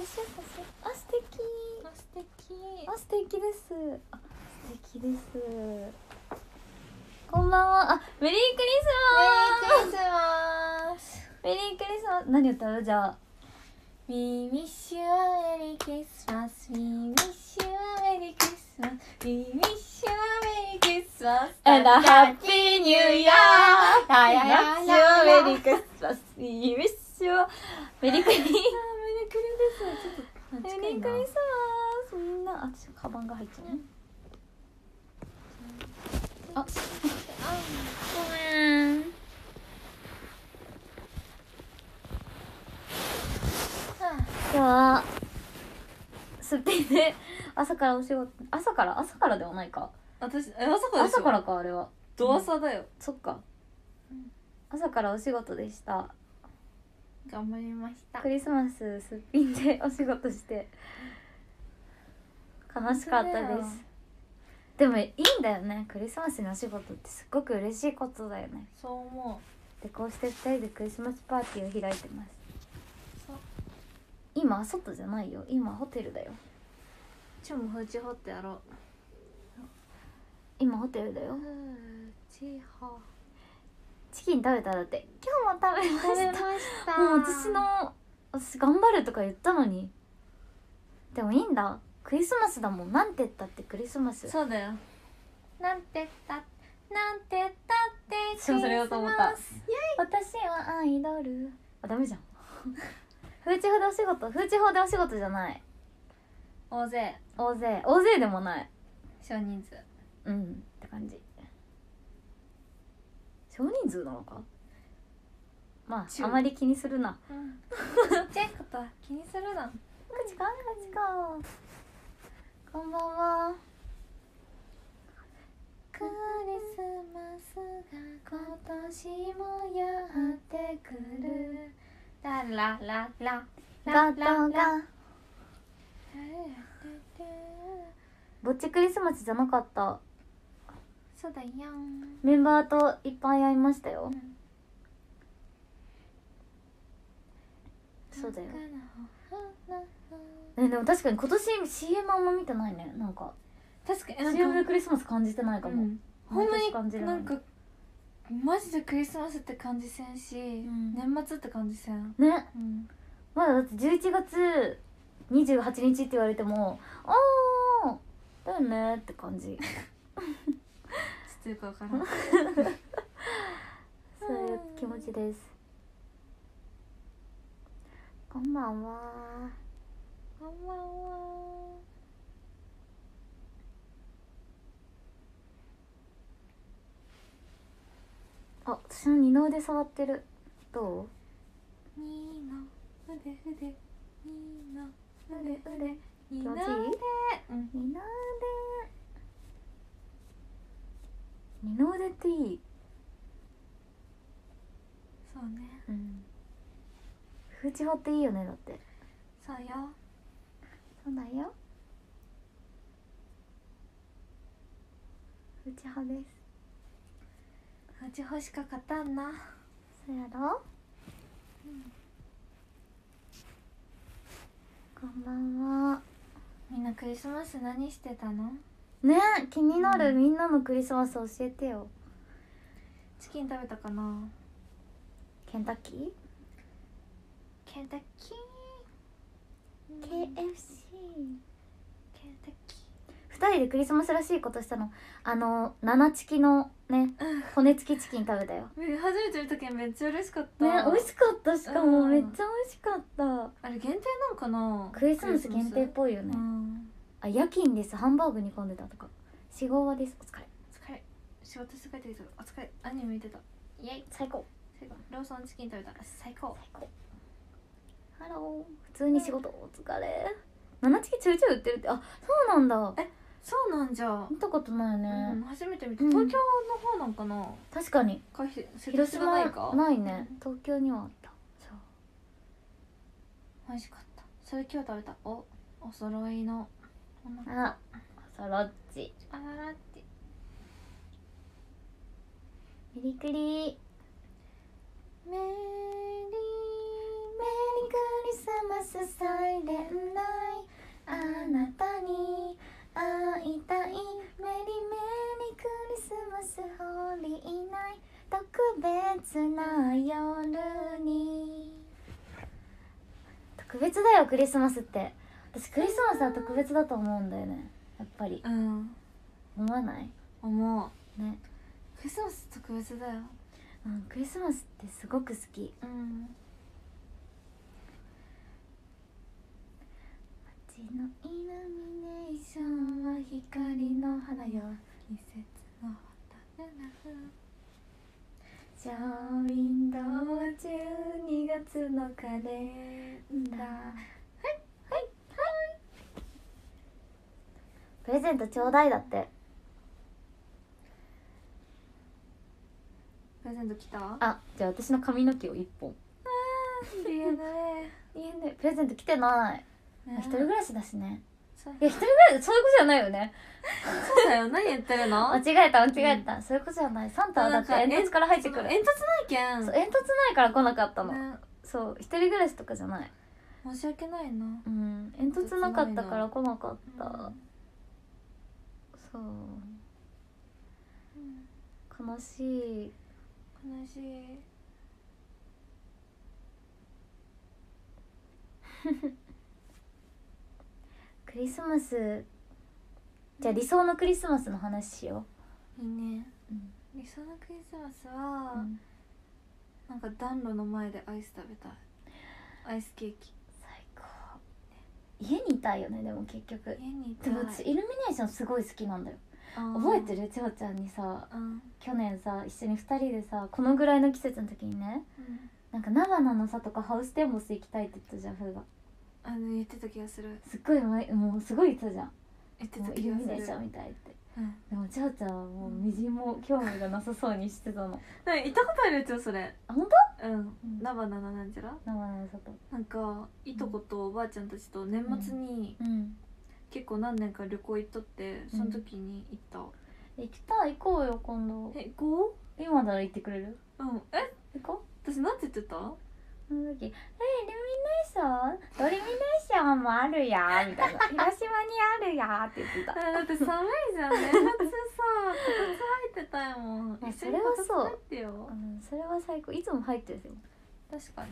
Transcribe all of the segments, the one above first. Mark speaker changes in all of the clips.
Speaker 1: シュッとする。あ、素敵。
Speaker 2: あ、素敵。
Speaker 1: あ、素敵です。あ、素敵です。こんばんは。あ、メリークリスマス。
Speaker 2: メリークリスマス。
Speaker 1: メリークリスマス。何歌う？じゃあ。
Speaker 2: We wish you a Merry Christmas. We wish you a Merry Christmas. We wish you a Merry Christmas
Speaker 1: And a Happy New Year.
Speaker 2: やややや
Speaker 1: メリークリスマス。We wish you a メリークリスマス。
Speaker 2: メリークリスマス。ちょっと
Speaker 1: メリークリスマス。みんな、あ、私カバンが入っちゃうね。あ、ごめん。今日はすっぴんで朝からお仕事、朝からではないか。
Speaker 2: 私朝からでしょ。
Speaker 1: 朝からかあれは。
Speaker 2: ド朝だよ。
Speaker 1: そっか。朝からお仕事でした。
Speaker 2: 頑張りました。
Speaker 1: クリスマスすっぴんでお仕事して悲しかったです。でもいいんだよね。クリスマスにお仕事ってすっごく嬉しいことだよね。
Speaker 2: そう思う。
Speaker 1: でこうして2人でクリスマスパーティーを開いてます。
Speaker 2: そう。
Speaker 1: 今外じゃないよ。今ホテルだよ。
Speaker 2: ちょもフーチホってやろう。
Speaker 1: 今ホテルだよ。
Speaker 2: フーチホ。
Speaker 1: チキン食べた？だって今日も食べました。
Speaker 2: 食べました。
Speaker 1: もう私頑張るとか言ったのに。でもいいんだ。クリスマスだもん。なんて言ったってクリスマス。
Speaker 2: そうだよ。なんて言ったってクリスマス。
Speaker 1: それをと思った。私はアイドル。あ、ダメじゃん。フーチホでお仕事。フーチホでお仕事じゃない。
Speaker 2: 大勢
Speaker 1: 大勢でもない。
Speaker 2: 少人数。
Speaker 1: うんって感じ。少人数なのか。まああまり気にするな。
Speaker 2: ちっちゃいことは気にするな。
Speaker 1: こっちかこんばんは。
Speaker 2: クリスマスが今年もやってくる。ララララ
Speaker 1: ガトがぼっちクリスマスじゃなかった。
Speaker 2: そうだよ。
Speaker 1: メンバーといっぱい会いましたよ。そうだよ。でも確かに今年 CM あんま見てないね。なんか
Speaker 2: 確かに
Speaker 1: CM でクリスマス感じてないかも。
Speaker 2: ほんま
Speaker 1: 毎年感じるのに
Speaker 2: になんかマジでクリスマスって感じせんし、
Speaker 1: ん
Speaker 2: 年末って感じせん。
Speaker 1: ね、まだだって11月28日って言われてもあーだよねって感じ。
Speaker 2: つっていうかわからん。
Speaker 1: そういう気持ちです。こんばんは。
Speaker 2: こんばんは。
Speaker 1: あ、私の二の腕触ってる。どう？
Speaker 2: にの腕腕、にの腕腕、
Speaker 1: 気持ちいい？
Speaker 2: にの腕。
Speaker 1: 二の腕。二の腕っていい。
Speaker 2: そうね。
Speaker 1: フーチホっていいよね。だって
Speaker 2: そうよ。
Speaker 1: そうだよ。フーチホです。
Speaker 2: うち欲しかかったんな。
Speaker 1: そうやろ。こんばんは。
Speaker 2: みんなクリスマス何してたの？
Speaker 1: ね、気になる。みんなのクリスマス教えてよ。
Speaker 2: チキン食べたかな？
Speaker 1: ケンタッキー？
Speaker 2: ケンタッキー、
Speaker 1: KFC。
Speaker 2: ケンタッキ
Speaker 1: 2人でクリスマスらしいことしたの。7チキのね、骨付きチキン食べたよ。
Speaker 2: ー。初めて見た時めっちゃ嬉しかった。
Speaker 1: ね、美味しかった。しかも
Speaker 2: うん
Speaker 1: めっちゃ美味しかった。
Speaker 2: あれ限定なんかな？
Speaker 1: クリスマス限定っぽいよね。あ、夜勤です。ハンバーグ煮込んでたとか。4号はです。お疲れ。
Speaker 2: お疲れ。仕事して帰ってきた。お疲れ。アニメ見てた。イエイ。
Speaker 1: 最高。
Speaker 2: 最高。ローソンチキン食べた。最高。
Speaker 1: 最高。ハロー。普通に仕事お疲れ。7チキちょいちょい売ってるって。あ、そうなんだ。
Speaker 2: そうなんじゃ。
Speaker 1: 見たことないね。
Speaker 2: 初めて見た。東京の方なんかな？
Speaker 1: 確かに。広島
Speaker 2: ないか？
Speaker 1: ないね。東京にはあった。そう。
Speaker 2: 美味しかった。それ今日食べた。お揃いの。
Speaker 1: あ、サロッチ。
Speaker 2: あらって。
Speaker 1: メリクリ。メリクリスマスサイレンナイあなたに会いたいメリメリクリスマスホリーナイ特別な夜に。特別だよクリスマスって。私クリスマスは特別だと思うんだよねやっぱり。
Speaker 2: うん
Speaker 1: 思わない？
Speaker 2: 思う
Speaker 1: ね。
Speaker 2: クリスマス特別だよ。
Speaker 1: うん、クリスマスってすごく好き。
Speaker 2: うん
Speaker 1: 街のイルミネーションは光の花よ
Speaker 2: 季節の花
Speaker 1: ショーウィンドウは12月のカレンダー。はいはいはい。プレゼントちょうだいだって。
Speaker 2: プレゼント来た？
Speaker 1: あ、じゃあ私の髪の毛を1本。
Speaker 2: DNA
Speaker 1: プレゼント来てない。
Speaker 2: ね
Speaker 1: 一人暮らしだしね。
Speaker 2: そう
Speaker 1: いや一人暮らしそういうことじゃないよね。
Speaker 2: そうだよ何言ってるの？
Speaker 1: 間違えた、そういうことじゃない。サンタはだって煙突から入ってくる。
Speaker 2: 煙突ないけん
Speaker 1: そう煙突ないから来なかったの、
Speaker 2: ね
Speaker 1: そう一人暮らしとかじゃない。
Speaker 2: 申し訳ないな。
Speaker 1: うん煙突なかったから来なかった、そう悲しい。
Speaker 2: 悲しい。
Speaker 1: クリスマスじゃあ理想のクリスマスの話しよ
Speaker 2: いいね。
Speaker 1: う。
Speaker 2: 理想のクリスマスは、
Speaker 1: うん
Speaker 2: なんか暖炉の前でアイス食べたい。アイスケーキ。
Speaker 1: 最高。家にいたいよねでも結局。
Speaker 2: 家にいたい。
Speaker 1: でも私イルミネーションすごい好きなんだよ。
Speaker 2: 覚
Speaker 1: 覚えてる？ちほちゃんにさ
Speaker 2: うん
Speaker 1: 去年さ一緒に2人でさこのぐらいの季節の時にねなんか菜花の里とかハウステンボス行きたいって言ったじゃん。風が
Speaker 2: 言ってた気がする。
Speaker 1: すっごいもうすごい言ってたじゃん。
Speaker 2: 言って
Speaker 1: も
Speaker 2: た気がする。
Speaker 1: うイルミネーションみたいって。
Speaker 2: うん
Speaker 1: でもちはちゃんはもうみじんも興味がなさそうにしてたの。
Speaker 2: 行ったことあるやつよそれ。
Speaker 1: あ本当？
Speaker 2: うん菜花のなんちゃら。
Speaker 1: 菜花の里。
Speaker 2: なんかいとことおばあちゃんたちと年末に
Speaker 1: うん
Speaker 2: 結構何年か旅行行っとってその時に行った。
Speaker 1: 行きたい行こうよ今度。
Speaker 2: 行こ
Speaker 1: 今なら行ってくれる？
Speaker 2: う？行
Speaker 1: 行こ
Speaker 2: 私なんて言ってた？
Speaker 1: う。その時イルミネーションドリミネーションもあるやみたいな広島にあるやって言ってた。
Speaker 2: だって寒いじゃん。年末さこたつ入ってたいもん。
Speaker 1: いや
Speaker 2: 一緒にこたつ入ってよ。
Speaker 1: それは最高。いつも入ってるよ。
Speaker 2: 確かに。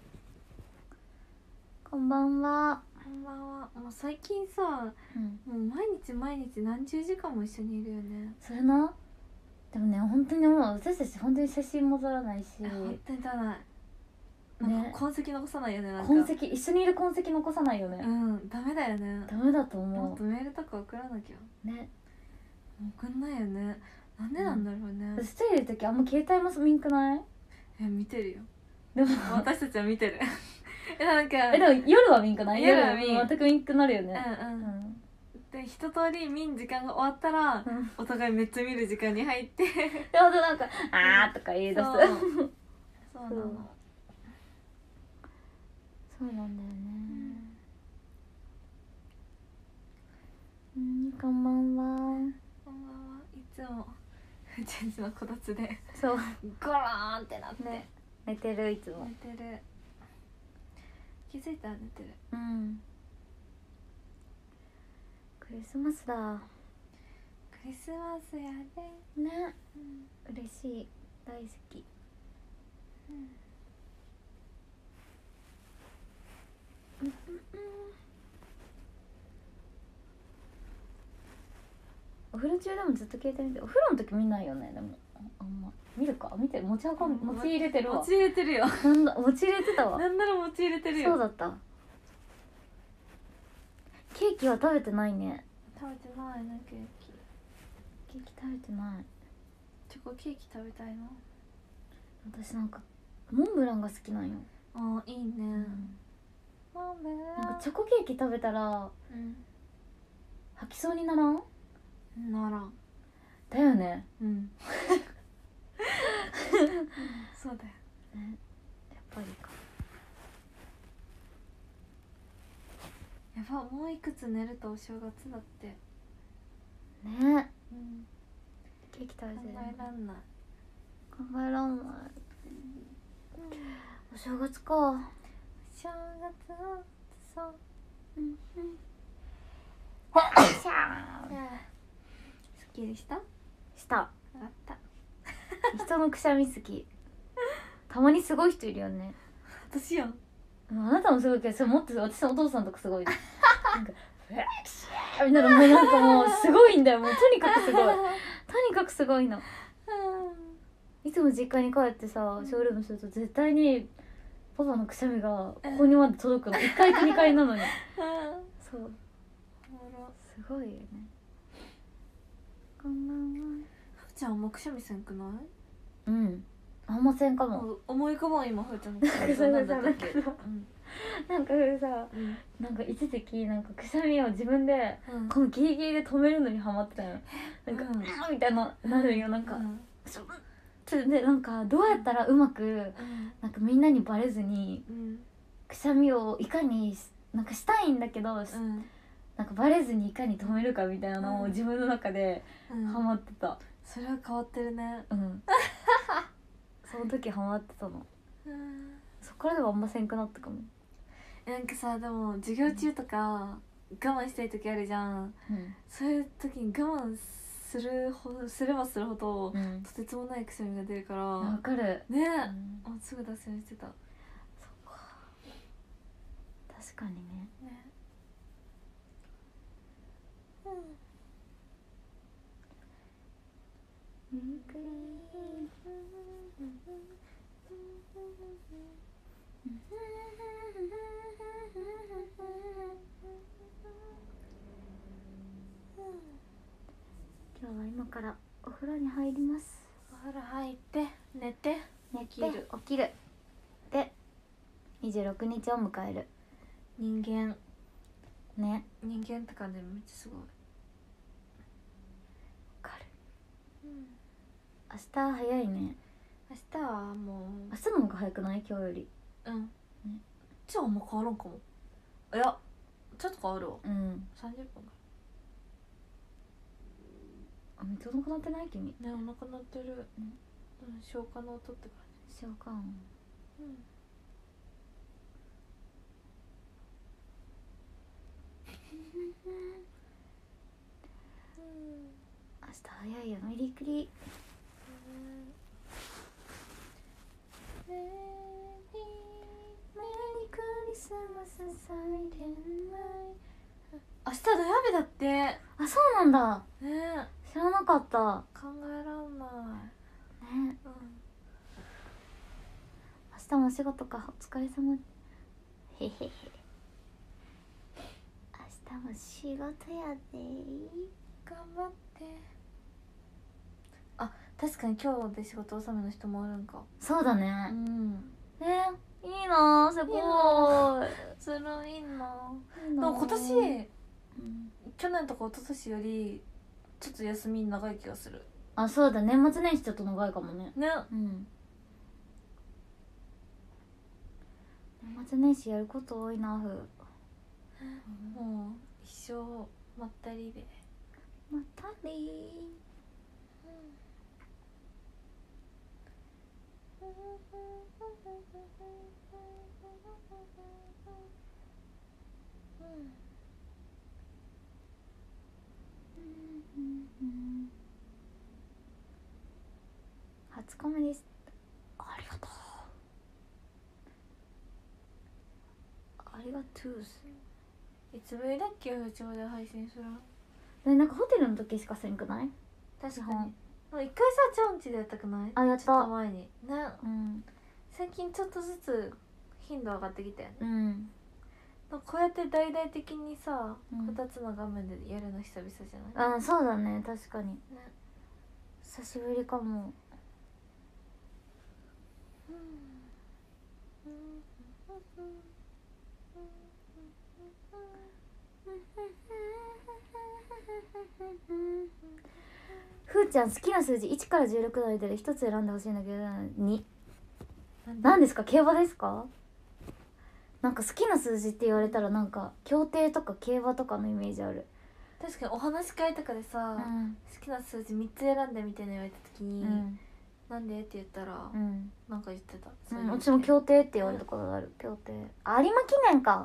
Speaker 1: こんばんは。
Speaker 2: こんばんは。もう最近さもう毎日何十時間も一緒にいるよね。
Speaker 1: それな。でもね本当にもう私たち本当に写真も撮らないし、
Speaker 2: 本当にだない。なんか痕跡残さないよね。なんか
Speaker 1: 痕跡一緒にいる痕跡残さないよね。
Speaker 2: ダメだよね。
Speaker 1: ダメだと
Speaker 2: も
Speaker 1: 思
Speaker 2: っとメールとか送らなきゃ。
Speaker 1: ね。
Speaker 2: 送んないよね。なんでなんだろうね。
Speaker 1: 私一人いる時あんま携帯も見んくない？
Speaker 2: 見てるよ。
Speaker 1: でも
Speaker 2: 私たちは見てる。なんか
Speaker 1: でも夜は見んくない？
Speaker 2: 夜は見ん。
Speaker 1: 全く見んくなるよね。
Speaker 2: で一通り見ん時間が終わったらお互いめっちゃ見る時間に入って
Speaker 1: でほんとなんか「あー」とか言い出す。
Speaker 2: そうなの。
Speaker 1: そうなんだよね。こんばんは。
Speaker 2: こんばんは。いつもふーちゃんちのこたつで
Speaker 1: そう
Speaker 2: ゴローンってなって
Speaker 1: ね寝てるいつも。
Speaker 2: 寝てる。気づいたら寝てる。
Speaker 1: クリスマスだ
Speaker 2: クリスマスやで
Speaker 1: ね。嬉しい大好き。お風呂中でもずっと携帯見て。お風呂の時見ないよね。でもあんま見るか。見て持ち入れてるわ。
Speaker 2: 持ち入れてるよ。
Speaker 1: なんだ持ち入れてたわ。
Speaker 2: なんなら持ち入れてるよ。
Speaker 1: そうだった。ケーキは食べてないね。
Speaker 2: 食べてないなケーキ。
Speaker 1: ケーキ食べてない。
Speaker 2: チョコケーキ食べたいな。
Speaker 1: 私なんかモンブランが好きなんよ。
Speaker 2: あいいね。モンブラン。
Speaker 1: なんかチョコケーキ食べたら吐きそうにならん？
Speaker 2: ならん。
Speaker 1: だよね。
Speaker 2: そうだよ
Speaker 1: ね。やっぱりか。
Speaker 2: やばもういくつ寝るとお正月だって
Speaker 1: ね。ケーキ食べてる。
Speaker 2: 考えらんない。
Speaker 1: 考えらんない。お正月か。
Speaker 2: お正をそう
Speaker 1: うんうん
Speaker 2: シャーすっきりした
Speaker 1: した
Speaker 2: あった
Speaker 1: 人のくしゃみ好きたまにすごい人いるよね。
Speaker 2: 私やん
Speaker 1: あなたもすごいけどそれもっと私のお父さんとかすごいなんかフラキシャーみたいなもうなんかもうすごいんだよもうとにかくすごいとにかくすごいの。いつも実家に帰ってさショールームすると絶対にパパのくしゃみがここにまで届くの1階と2階なのにそうすごいよね。こんばんは。
Speaker 2: ふーちゃんあんまくしゃみせんくない？
Speaker 1: うんあんませんかも。
Speaker 2: 思い浮かばん今ふーちゃんのくしゃみ
Speaker 1: そう
Speaker 2: なんだったっけ？
Speaker 1: そうなんかさなんか一時期なんかくしゃみを自分でこのギリギリで止めるのにハマってたよ。なんかみたいななるよなんかでなんかどうやったらうまくなんかみんなにバレずにくしゃみをいかになんかしたいんだけどなんかバレずにいかに止めるかみたいなのを自分の中でハマってた。
Speaker 2: それは変わってるね。
Speaker 1: その時ハマってたの。そっからでもあんませんくなったかも。
Speaker 2: なんかさでも授業中とか我慢したい時あるじゃん、そういう時に我慢すればするほど、とてつもないくしゃみが出るから
Speaker 1: わかる
Speaker 2: ねえ、すぐ脱線してた。
Speaker 1: そっか確かにね。今日は今からお風呂に入ります。
Speaker 2: お風呂入って寝て
Speaker 1: 起きるで26日を迎える。
Speaker 2: 人間って感じめっちゃすごい。わ
Speaker 1: かる。明日早いね。
Speaker 2: 明日はもう
Speaker 1: 明日の方が早くない今日より。
Speaker 2: じゃああんま変わらんかも。いやちょっと変わるわ。30分
Speaker 1: めっちゃお腹鳴ってない君。
Speaker 2: ねお腹鳴ってる。消化の音って感じ。
Speaker 1: 消化音。明日早いよ。メリークリ。メリークリスマスサイレンライ
Speaker 2: 明日土曜日だって。
Speaker 1: あ、そうなんだ。
Speaker 2: ね
Speaker 1: 知らなかった。
Speaker 2: 考えらんない
Speaker 1: ね。明日もお仕事か。お疲れ様。へへへ。明日も仕事やで。
Speaker 2: 頑張って。あ、確かに今日で仕事納めの人もあるんか。
Speaker 1: そうだね。いいな、すごい。
Speaker 2: それいいな。でも今年、去年とか一昨年よりちょっと休み長い気がする。
Speaker 1: あ、そうだ、年末年始ちょっと長いかもね。
Speaker 2: ね。
Speaker 1: 年末年始やること多いな、ふう。
Speaker 2: もう一生まったりで。
Speaker 1: まったり初コメです。ありがとう。ありがとう。
Speaker 2: いつぶりだっけ、うちまで配信する。
Speaker 1: なんかホテルの時しかせんくない？
Speaker 2: 確かに。もう一回さ、チョンチでやったくない？
Speaker 1: あ、やった。
Speaker 2: ちょっと前にね。最近ちょっとずつ頻度上がってきたよね。こうやって大々的にさ、2つの画面でやるの久々じゃない？
Speaker 1: そうだね、確かに。久しぶりかも。ふーちゃん好きな数字1から16の間で1つ選んでほしいんだけど、2。何ですか？競馬ですか？なんか好きな数字って言われたらなんか競艇とか競馬とかのイメージある。
Speaker 2: 確かにお話し会とかでさ、好きな数字3つ選んでみたいな言われた時に、 なんでって言ったら、なんか言ってた。
Speaker 1: 私も協定って言われたことがある。協定有馬記念か。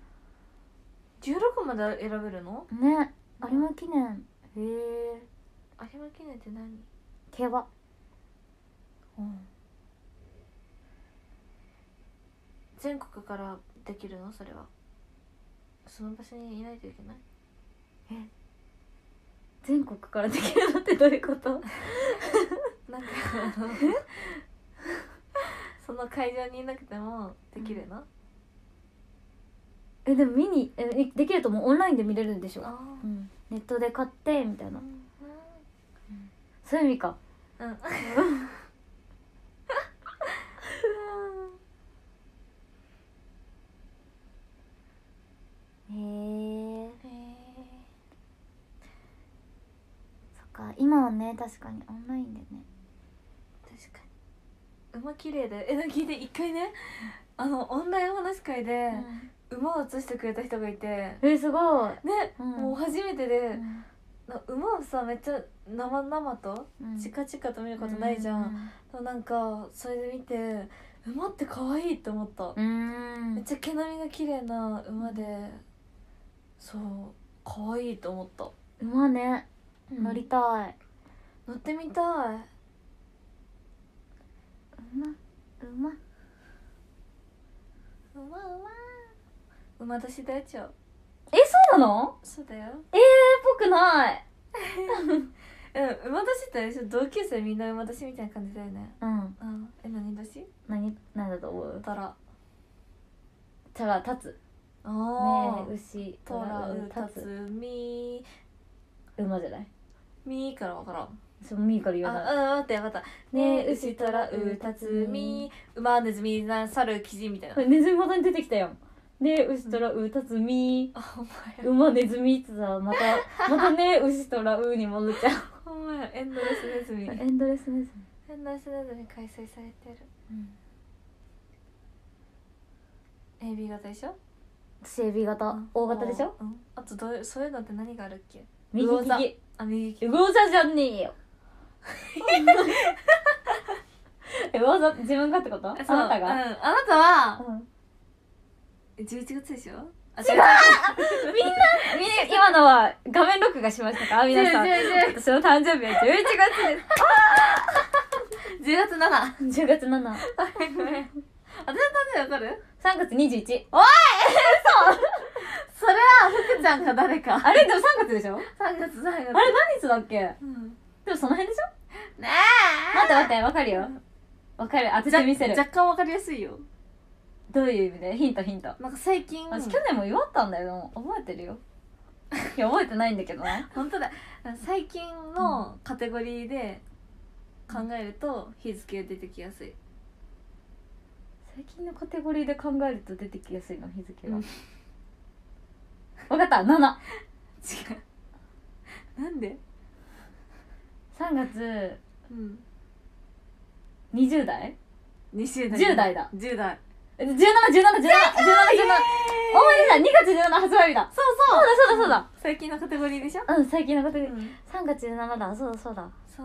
Speaker 2: 16まで選べるの
Speaker 1: ね。有馬記念、へえ。
Speaker 2: 有馬記念って何？
Speaker 1: 競馬。
Speaker 2: 全国からできるの？それはその場所にいないといけない？
Speaker 1: 全国からできるのってどういうこと？
Speaker 2: なんかその会場にいなくてもできるの？
Speaker 1: でも見にできるともうオンラインで見れるんでしょ。ネットで買ってみたいな、そういう意味か。へえ。そっか、今はね確かにオンラインでね。
Speaker 2: 確かに馬綺麗で聞いて、一回ねオンラインお話し会で馬を映してくれた人がいて、
Speaker 1: すごい
Speaker 2: ね、もう初めてで、馬をさめっちゃ生々とチカチカと見ることないじゃん。なんかそれで見て馬って可愛いって思った。めっちゃ毛並みが綺麗な馬で、そう可愛いと思った。
Speaker 1: 馬ね、乗りたい。
Speaker 2: 乗ってみたい。馬年だよ。
Speaker 1: そうなの？
Speaker 2: そうだよ。
Speaker 1: ぽくない。
Speaker 2: 馬年ってあれでしょ、同級生みんな馬年みたいな感じだよね。何年？
Speaker 1: 何だと思う？
Speaker 2: トラ
Speaker 1: 立つ。
Speaker 2: ね
Speaker 1: え、牛、
Speaker 2: トラウタツミ
Speaker 1: 馬じゃない？
Speaker 2: ミから分からん。
Speaker 1: そう、ミから言わない。
Speaker 2: 待って。ねえ牛トラウタツミ馬ネズミ猿キジみたいな。
Speaker 1: ネズミまたに出てきたやん。ね牛トラウタツミ馬ネズミってさ、またね牛トラウに戻っちゃう。
Speaker 2: ほんまや、エンドレスネズミ開催されてる。AB 型でしょ？
Speaker 1: 私 AB 型、大型でしょ？
Speaker 2: あとそういうのって何があるっけ？
Speaker 1: 右利き。
Speaker 2: 右利き。
Speaker 1: 魚座じゃねえよ。魚座自分がってこと？あなたが？あな
Speaker 2: たは11月でしょ？違う。
Speaker 1: みんな今のは画面録画しましたか？皆さん。私の誕生日は11月です。
Speaker 2: 10月7。
Speaker 1: 10月7。
Speaker 2: ごめん。私の誕生日わかる
Speaker 1: ？3月21。おい！嘘！
Speaker 2: それは福ちゃんか誰か。
Speaker 1: あれでも3月でしょ？
Speaker 2: 3月。あれ
Speaker 1: 何日だっけ？でもその辺でしょ？
Speaker 2: ね
Speaker 1: え。待ってわかるよ。わかる。当ててみせる。
Speaker 2: 若干わかりやすいよ。
Speaker 1: どういう意味で？ヒント。
Speaker 2: なんか最近
Speaker 1: 私去年も祝ったんだよ。覚えてるよ。いや覚えてないんだけどね。
Speaker 2: 本当だ。最近のカテゴリーで考えると日付が出てきやすい。
Speaker 1: 最近のカテゴリーで考えると出てきやすいの、日付が。分かった、7。違
Speaker 2: う。なんで
Speaker 1: ？3月20代？10代だ。
Speaker 2: 10代。
Speaker 1: 17。思い出した、2月17発売日だ。そうだ。
Speaker 2: 最近のカテゴリーでしょ？
Speaker 1: 最近のカテゴリー。3月17だ。そうだ。そう。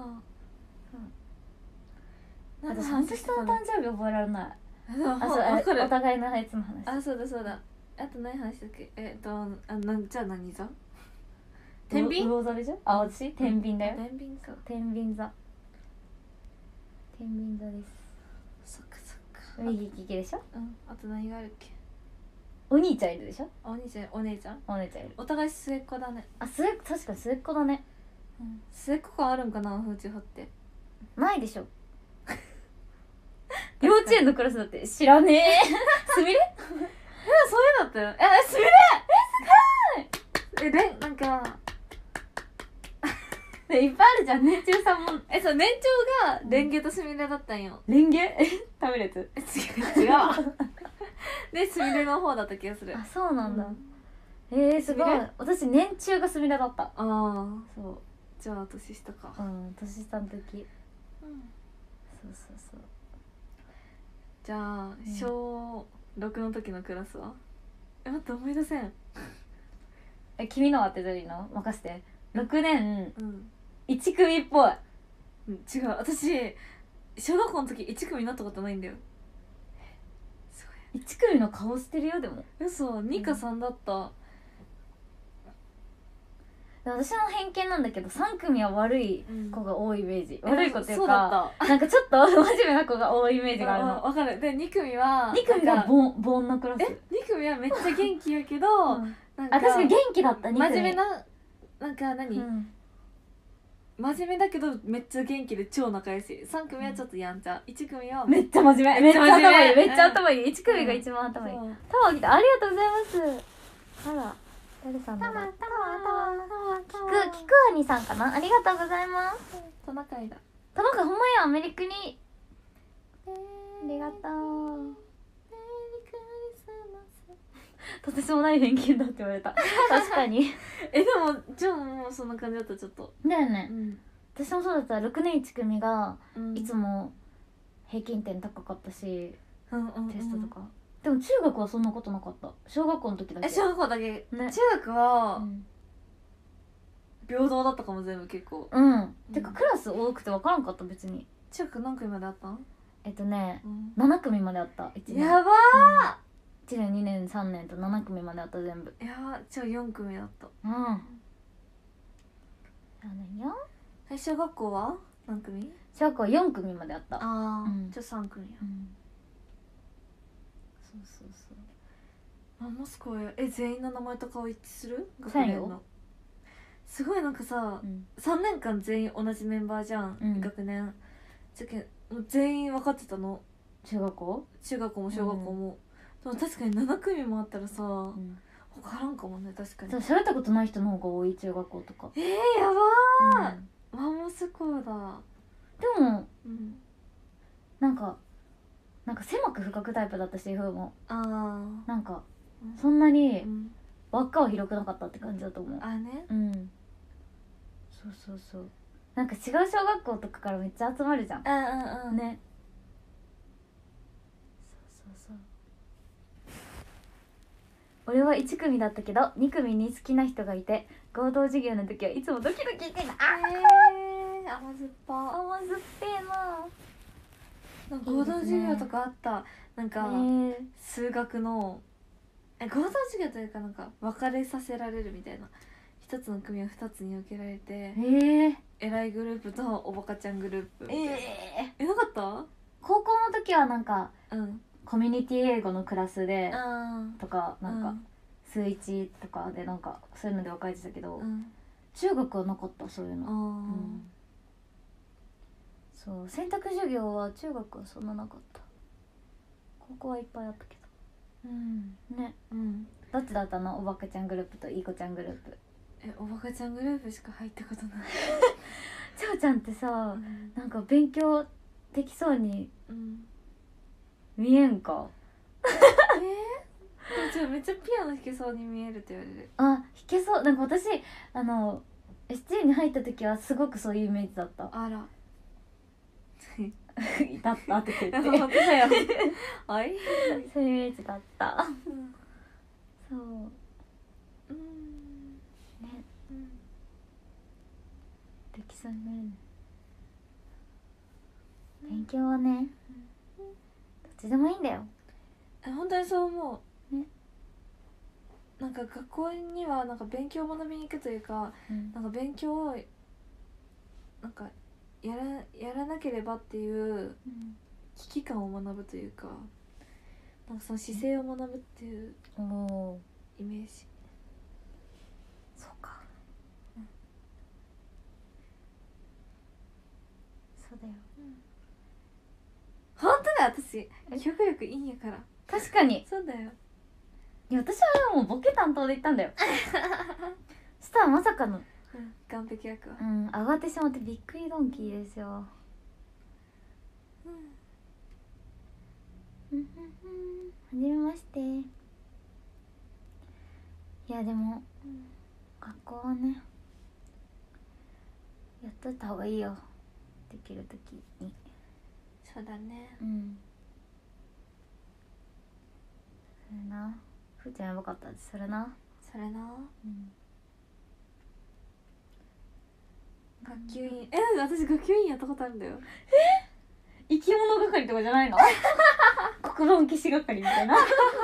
Speaker 1: 私半年の誕生日覚えられない。お互いのやつの話。
Speaker 2: そうだ。あと何話したっけ？じゃあ何座？天秤？
Speaker 1: 魚座でしょ？私天秤だよ。
Speaker 2: 天秤か。
Speaker 1: 天秤座です。
Speaker 2: そっか。
Speaker 1: 右利きでしょ？
Speaker 2: あと何があるっけ？
Speaker 1: お兄ちゃんいるでしょ？
Speaker 2: お姉ちゃんいる。お互い末っ子だね。
Speaker 1: 確かに末っ子だね。
Speaker 2: 末っ子感あるんかな、風中派って。
Speaker 1: ないでしょ。幼稚園のクラスだって知らねえ。すみれ？
Speaker 2: そういうのだったよ。すみれ！すごい！なんか
Speaker 1: いっぱいあるじゃん。年中さんも。
Speaker 2: そう、年長がレンゲとすみれだったんよ。
Speaker 1: レンゲ？食べるやつ？
Speaker 2: 違うわ。ですみれの方だった気がする。
Speaker 1: そうなんだ。すごい。私年中がすみれだった。そう。
Speaker 2: じゃあ年下か。
Speaker 1: 年下の時。そう。
Speaker 2: じゃあ小6の時のクラスは？待って思い出せん。
Speaker 1: 君のはってどういうの？任せて。6年1組っぽい。
Speaker 2: 違う。私小学校の時1組になったことないんだよ。す
Speaker 1: 1組の顔してるよ。でも
Speaker 2: ごい嘘、2か3だった。
Speaker 1: 私の偏見なんだけど3組は悪い子が多いイメージ、悪い子っていう
Speaker 2: そうだ
Speaker 1: か
Speaker 2: った。
Speaker 1: なんかちょっと真面目な子が多いイメージがあるの。
Speaker 2: わかる。で2組は
Speaker 1: 2組がボンなクラス。
Speaker 2: 2組はめっちゃ元気やけど、
Speaker 1: うん
Speaker 2: なんか
Speaker 1: 私が元気だった2組。
Speaker 2: 真面目な、なんか何、
Speaker 1: うん
Speaker 2: 真面目だけどめっちゃ元気で超仲良し。3組はちょっとやんちゃ。1組は
Speaker 1: めっちゃ真面目。めっちゃ頭いい。めっちゃ頭いい。1組が一番頭いい。
Speaker 2: そう
Speaker 1: タワー来た。ありがとうございます。あら、誰さんだろう。タワー。キクアニさんかな。ありがとうございます。
Speaker 2: トナカイだ。
Speaker 1: トナカイほんまや、アメリカに。ありがとう。とてつもない偏見だって言われた。確かに。
Speaker 2: でもジョンもそんな感じだった。ちょっと
Speaker 1: だよね。
Speaker 2: ん
Speaker 1: 私もそうだった。6年1組が
Speaker 2: うん
Speaker 1: いつも平均点高かったし、
Speaker 2: うんうんうん
Speaker 1: テストとか。でも中学はそんなことなかった。小学校の時だけ。
Speaker 2: 小学校だけ、
Speaker 1: ね
Speaker 2: 中学は
Speaker 1: うん
Speaker 2: 平等だったかも。全部結構。
Speaker 1: うん。てかクラス多くて分からんかった別に。
Speaker 2: 中学何組まであったん？
Speaker 1: 7組まであった。1年
Speaker 2: やば
Speaker 1: 1年2年3年と7組まであった全部。
Speaker 2: ー。いやー、4組だった。
Speaker 1: うん。何よ。
Speaker 2: 小学校は何組？
Speaker 1: 小学校は4組まであった。
Speaker 2: ああ、
Speaker 1: うん
Speaker 2: じゃあ3組や。
Speaker 1: うんそうそうそう。
Speaker 2: マンモス校や。全員の名前と顔一致する？学
Speaker 1: そうよ
Speaker 2: 年の。すごいなんかさ、
Speaker 1: うん
Speaker 2: 3年間全員同じメンバーじゃん、
Speaker 1: うん
Speaker 2: 学年。じゃけんもう全員分かってたの。
Speaker 1: 中学校
Speaker 2: 中学校も小学校も、でも確かに7組もあったらさ、
Speaker 1: うん
Speaker 2: 分からんかもね。確かに。
Speaker 1: そう喋ったことない人の方が多い中学校とか。
Speaker 2: やばー、マンモス校だ。
Speaker 1: でも
Speaker 2: うん
Speaker 1: なんか狭く深くタイプだったし風も
Speaker 2: あ
Speaker 1: なんか
Speaker 2: うん
Speaker 1: そんな
Speaker 2: あ
Speaker 1: に
Speaker 2: うん
Speaker 1: 輪っかは広くなかったって感じだと思う。
Speaker 2: あね。
Speaker 1: うんそうそうそう。なんか違う小学校とかからめっちゃ集まるじゃん
Speaker 2: うんうん
Speaker 1: ね。そうそうそう。俺は1組だったけど2組に好きな人がいて合同授業の時はいつもドキドキしてた。
Speaker 2: 甘酸っぱ。
Speaker 1: 甘酸っぱいな。
Speaker 2: なんか合同授業とかあった。なんか数学の合同授業というかなんか別れさせられるみたいな。一つの組を2つに分けられて、偉いグループとおバカちゃんグループみたいな。なかった？
Speaker 1: 高校の時はなんか
Speaker 2: うん
Speaker 1: コミュニティ英語のクラスで
Speaker 2: あ
Speaker 1: とかなんか
Speaker 2: うん
Speaker 1: 数1とかでなんかそういうので分かれてたけど、
Speaker 2: うん
Speaker 1: 中学はなかったそういうの。
Speaker 2: あ
Speaker 1: うんそう選択授業は中学はそんななかった。高校はいっぱいあったけ
Speaker 2: うん
Speaker 1: どね。
Speaker 2: うん
Speaker 1: どっちだったの？おバカちゃんグループといい子ちゃんグループ。
Speaker 2: おバカちゃんグループしか入ったことない。
Speaker 1: ちょうちゃんってさ
Speaker 2: うん
Speaker 1: なんか勉強できそうに
Speaker 2: うん
Speaker 1: 見えんか？
Speaker 2: でもめっちゃピアノ弾けそうに見えるって言われる。
Speaker 1: あ弾けそう。なんか私ST に入った時はすごくそういうイメージだった。
Speaker 2: あら
Speaker 1: だったって言って
Speaker 2: 本当だよ。はい。
Speaker 1: そういうイメージだったそう
Speaker 2: うん
Speaker 1: ね。
Speaker 2: うん
Speaker 1: できそうになるね。勉強はねどっちでもいいんだよ。
Speaker 2: 本当にそう思う。
Speaker 1: ね
Speaker 2: なんか学校にはなんか勉強を学びに行くというか、なんか勉強をなんかやらなければっていう危機感を学ぶというか、なんかその姿勢を学ぶっていう
Speaker 1: おお
Speaker 2: イメージ。
Speaker 1: そうか、そうだよ。
Speaker 2: 本当だよ。私記憶力いいんやから。
Speaker 1: 確かに。
Speaker 2: そうだよ。
Speaker 1: いや私はもうボケ担当で行ったんだよそしたらまさかの
Speaker 2: 完璧役は。
Speaker 1: 上がってしまってびっくりドンキーですよ。はじめまして。いやでも、学校はねやっといた方がいいよ。できるときに。
Speaker 2: そうだね。
Speaker 1: それな。ふーちゃんやばかったです。それな。
Speaker 2: それな。学級委員私学級委員やったことあるんだよ。
Speaker 1: 生き物係とかじゃないの黒板消し係みたいなす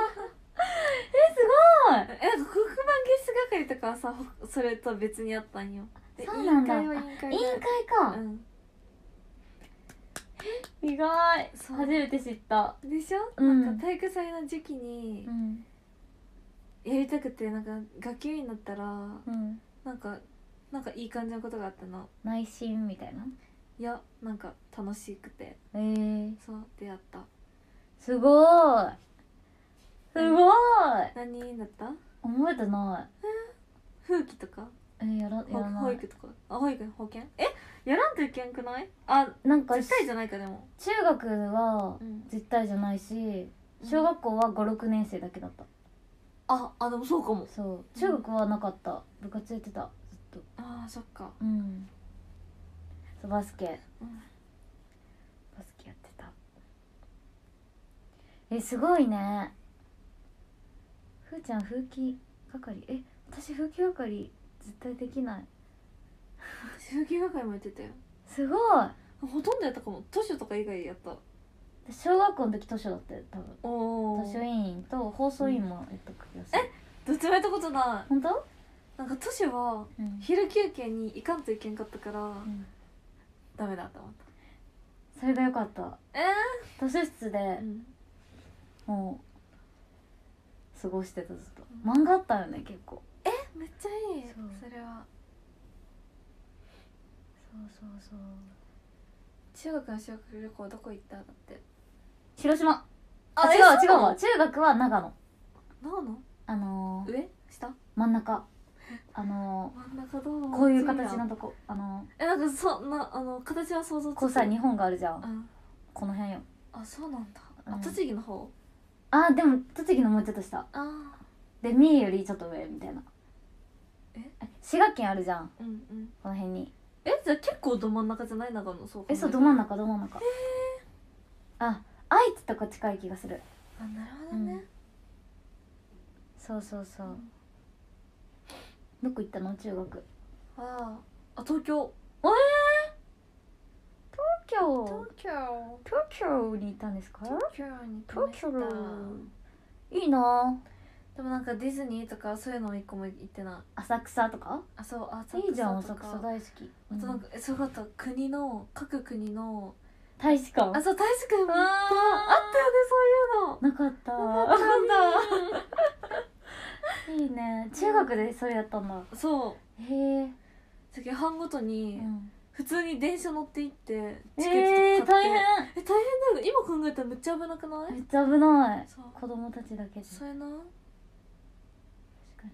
Speaker 1: ごい。
Speaker 2: なんか黒板消し係とかはさそれとは別にあったんよ。で
Speaker 1: そうなんだ。
Speaker 2: 委員会は委員会で
Speaker 1: 委員会か、意外。
Speaker 2: そう
Speaker 1: 初めて知った。
Speaker 2: でしょ、
Speaker 1: うん
Speaker 2: なんか体育祭の時期に
Speaker 1: うん
Speaker 2: やりたくて、なんか学級委員になったら
Speaker 1: うん
Speaker 2: なんかいい感じのことがあったの。
Speaker 1: 内心みたいな。
Speaker 2: いやなんか楽しくて、そう出会った。
Speaker 1: すごいすごい。
Speaker 2: 何だった？
Speaker 1: 覚えてな
Speaker 2: 風紀とか
Speaker 1: い。やらない。
Speaker 2: 保育とか保健やらんといけんくない？あ、
Speaker 1: なんか
Speaker 2: 絶対じゃないか。でも
Speaker 1: 中学は
Speaker 2: うん
Speaker 1: 絶対じゃないし、小学校は56年生だけだった。
Speaker 2: でもそうかも。
Speaker 1: そう中学はなかった。部活やってたずっと。
Speaker 2: そっか。
Speaker 1: そうバスケ、
Speaker 2: うん
Speaker 1: バスケやってた。すごいね。ふーちゃん風紀係。私風紀係絶対できない。
Speaker 2: 私風紀係もやってたよ。
Speaker 1: すごい。
Speaker 2: ほとんどやったかも。図書とか以外やった。
Speaker 1: 小学校の時図書だったよ多分。
Speaker 2: お
Speaker 1: 図書委員と放送委員もやった気がする。
Speaker 2: どっちもやったことない。
Speaker 1: 本当？
Speaker 2: なんか図書は昼休憩に行かんといけんかったから、ダメだと思った。
Speaker 1: それが良かった。図書室でもう過ごしてたずっと。漫画あったよね結構。
Speaker 2: めっちゃいい。
Speaker 1: そう
Speaker 2: それは
Speaker 1: そう
Speaker 2: 中学の修学旅行どこ行った？だって
Speaker 1: 広島。違うわ。中学は長野。
Speaker 2: 長野？上？下？
Speaker 1: 真ん中。
Speaker 2: 真ん中どう？
Speaker 1: こういう形のとこ。
Speaker 2: なんかそんな形は想像つく。
Speaker 1: こうさ日本があるじゃん。この辺よ。
Speaker 2: そうなんだ。栃木の方？
Speaker 1: でも栃木のもうちょっと下。で三重よりちょっと上みたいな。滋賀県あるじゃん。この辺に。
Speaker 2: じゃあ結構ど真ん中じゃない？長野。そう
Speaker 1: そうど真ん中。愛知とか近い気がする。
Speaker 2: なるほどね。
Speaker 1: そうどこ行ったの中学？
Speaker 2: 東京。
Speaker 1: 東京に行ったんですか？東京いいな。
Speaker 2: でもなんかディズニーとかそういうの一個も行ってない。
Speaker 1: 浅草とか？
Speaker 2: そう浅草とか。
Speaker 1: いいじゃん浅草大好き。
Speaker 2: あとなんかすごかった。各国の
Speaker 1: 大使館。
Speaker 2: そう大使館もあったよね。そういうの
Speaker 1: なかった。
Speaker 2: なんだ。
Speaker 1: いいね。中学でそれやったんだ。
Speaker 2: そう
Speaker 1: へえ。
Speaker 2: 次班ごとに普通に電車乗って行って
Speaker 1: チケット買って。大変だ
Speaker 2: よね。今考えたらめっちゃ危なくない？
Speaker 1: めっちゃ危ない。子供たちだけで。
Speaker 2: そうやな。
Speaker 1: 確かに。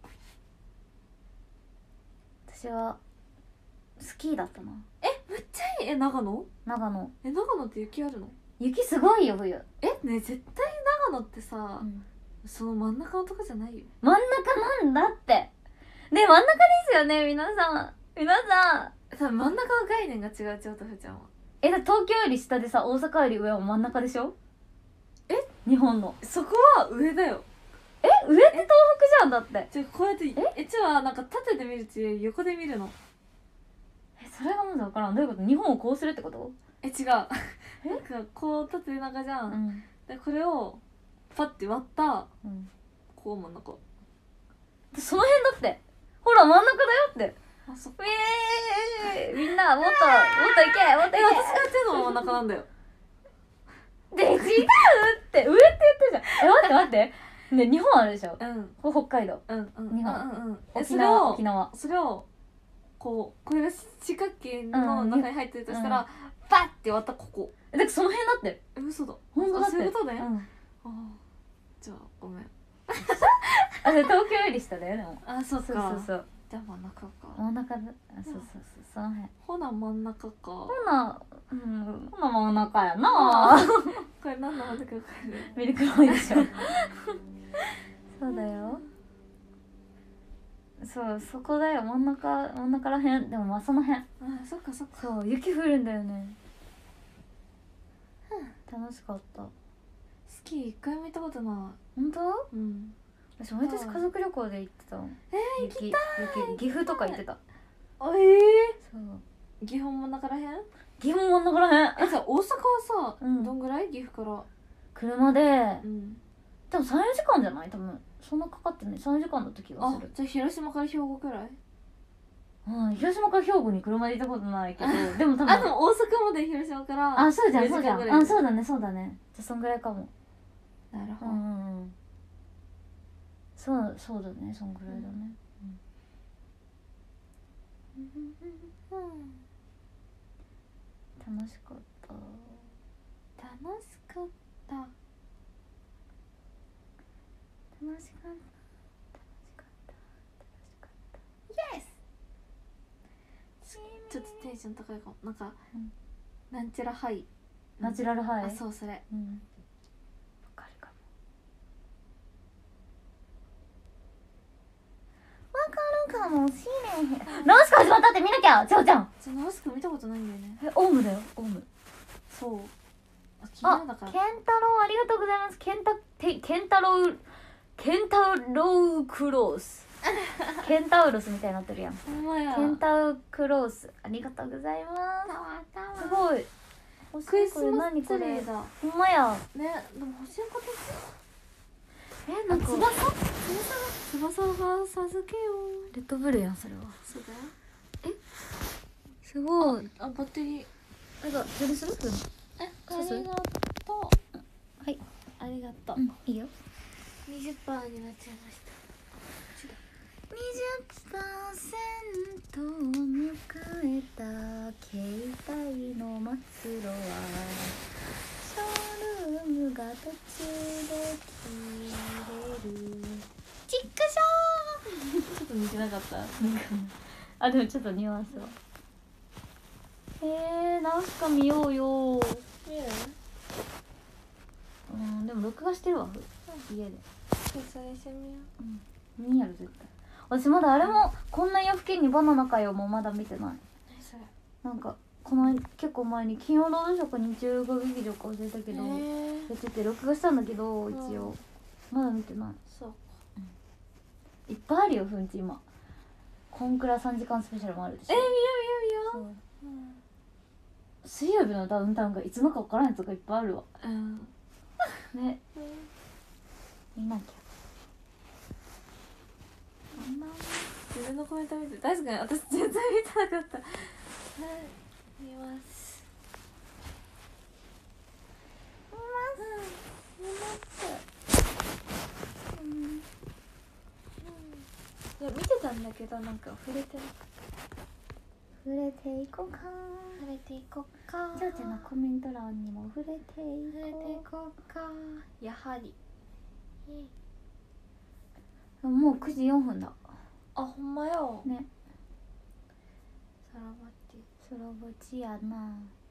Speaker 1: 私はスキーだったな。
Speaker 2: めっちゃいい。長野って雪あるの？
Speaker 1: 雪すごいよ冬。
Speaker 2: ね絶対長野ってさ、その真ん中のとこじゃないよ。
Speaker 1: 真ん中なんだって。ね真ん中ですよね皆さん。
Speaker 2: 多分真ん中の概念が違う。ちょっとふーちゃんは
Speaker 1: だって東京より下でさ大阪より上は真ん中でしょ？日本の
Speaker 2: そこは上だよ。
Speaker 1: 上って東北じゃんだって。
Speaker 2: こうやってはなんか縦で見るっていうより横で見るの。
Speaker 1: それがまず分からん。どういうこと？日本をこうするってこと？
Speaker 2: 違う。なんかこう縦長じゃん、でこれをパッて割った、こう真ん中。
Speaker 1: その辺だってほら真ん中だよって。
Speaker 2: そっか。
Speaker 1: みんなもっと行け。
Speaker 2: 私がやってるのも真ん中なんだよ。
Speaker 1: 違うって上って言ってるじゃん。待ってね日本あるでしょ。北海道。日本。沖縄。
Speaker 2: それをこれが四角形の中に入ってるとしたら、バッて割ったここ。
Speaker 1: だってその辺だって。
Speaker 2: 嘘だ。
Speaker 1: 本当だって。
Speaker 2: そういうことね。じゃあごめん。
Speaker 1: 東京より下だよでも。
Speaker 2: そうか。
Speaker 1: そう
Speaker 2: じゃあ真ん中か。
Speaker 1: 真ん中だ。そうその辺。
Speaker 2: ほな真ん中か。
Speaker 1: ほな真ん中やな。
Speaker 2: これ何の真ん中か分かる？
Speaker 1: ミルクボーイでしょ。そうだよ。そこだよ。真ん中らへん。でもその辺。
Speaker 2: そっか。
Speaker 1: そう雪降るんだよね。楽しかった。
Speaker 2: スキー一回も行ったことない。
Speaker 1: 本当？私毎年家族旅行で行ってたの。行きたい。岐阜とか行ってた。
Speaker 2: そう。岐阜真ん中らへん？
Speaker 1: 岐阜も真ん中らへん。
Speaker 2: さ大阪はさ、
Speaker 1: うん
Speaker 2: どんぐらい岐阜から。
Speaker 1: 車で
Speaker 2: うん
Speaker 1: でも3、4時間じゃない？多分そんなかかってない。3時間の時が
Speaker 2: あ
Speaker 1: する。
Speaker 2: じゃあ広島から兵庫くらい。
Speaker 1: うん、広島から兵庫に車で行ったことないけどでも多分
Speaker 2: あでも大阪まで広島から
Speaker 1: あ、そうじゃん
Speaker 2: 4
Speaker 1: そうじゃん。
Speaker 2: 時間ぐらい
Speaker 1: あ、そうだねそうだね。じゃあそんぐらいかも。う
Speaker 2: なるほど、
Speaker 1: んうんうん。そうそうだね、そんぐらいだね。楽しかった。
Speaker 2: 楽しかった
Speaker 1: 楽しかった。楽しかった。楽しかった。イエス。
Speaker 2: ちょっとテンション高いかも。なんか、
Speaker 1: うん
Speaker 2: なんちゃらハイ。
Speaker 1: ナチュラルハイ。
Speaker 2: あそうそれ。
Speaker 1: うん。わかるかも。わかるかもしれへん。ナウシカ始まったって見なきゃ。ちゃうじゃん。
Speaker 2: ナウシカ見たことないんだよね。
Speaker 1: オウムだよ。オウム。
Speaker 2: そうあ
Speaker 1: あ、
Speaker 2: 昨日だから。
Speaker 1: ケンタロウありがとうございます。ケンタロウクロース。ケンタウロスみたいになってるやん。
Speaker 2: ほんまや。
Speaker 1: ケンタウクロースありがとうございます。すごい。
Speaker 2: クリスマス
Speaker 1: 何これ
Speaker 2: ツリーだ
Speaker 1: ほんまや。
Speaker 2: ね。でも星の形
Speaker 1: なんか
Speaker 2: 翼が授けよう。
Speaker 1: レッドブルやんそれは。
Speaker 2: そうだよ。
Speaker 1: すごい。
Speaker 2: あバッテリー
Speaker 1: なんかそれする？
Speaker 2: あ
Speaker 1: そうする
Speaker 2: りがとう。
Speaker 1: はい。
Speaker 2: ありがとう。
Speaker 1: いいよ。
Speaker 2: 20%になっちゃいました。
Speaker 1: 20% を迎えた携帯の末路はショールームが途中で切れる。チックショー
Speaker 2: ちょっと似てなかった
Speaker 1: あ、でもちょっとニュアンスは。ナウシカ見ようよ。でも録画してるわ、家で。
Speaker 2: それしてみよう。
Speaker 1: 見やる絶対。私まだあれもこんな夜更けにバナナかよもまだ見てない。
Speaker 2: 何それ。
Speaker 1: なんかこの結構前に金曜ロードショーか日曜劇場か忘れたけど、やってて録画したんだけど一応、まだ見てない。
Speaker 2: そう
Speaker 1: いっぱいあるよふんち今。コンクラ3時間スペシャルもあるでしょ。
Speaker 2: 見よう見よう見よ
Speaker 1: そう
Speaker 2: う。
Speaker 1: 水曜日のダウンタウンがいつのか分からんやつがいっぱいあるわね。見なきゃ。
Speaker 2: 自分のコメント見て確かに私全然見てなかった。見ます。いや見てたんだけどなんか触れてなかった。
Speaker 1: 触れていこうか。
Speaker 2: 触れていこうか。
Speaker 1: ちょうちゃんのコメント欄にも触れてい
Speaker 2: 触れてい
Speaker 1: こ
Speaker 2: こうか。やはり。
Speaker 1: う。もう9時4分だ
Speaker 2: あほんまよ。
Speaker 1: ね。
Speaker 2: さらばって。
Speaker 1: そろぼちやな。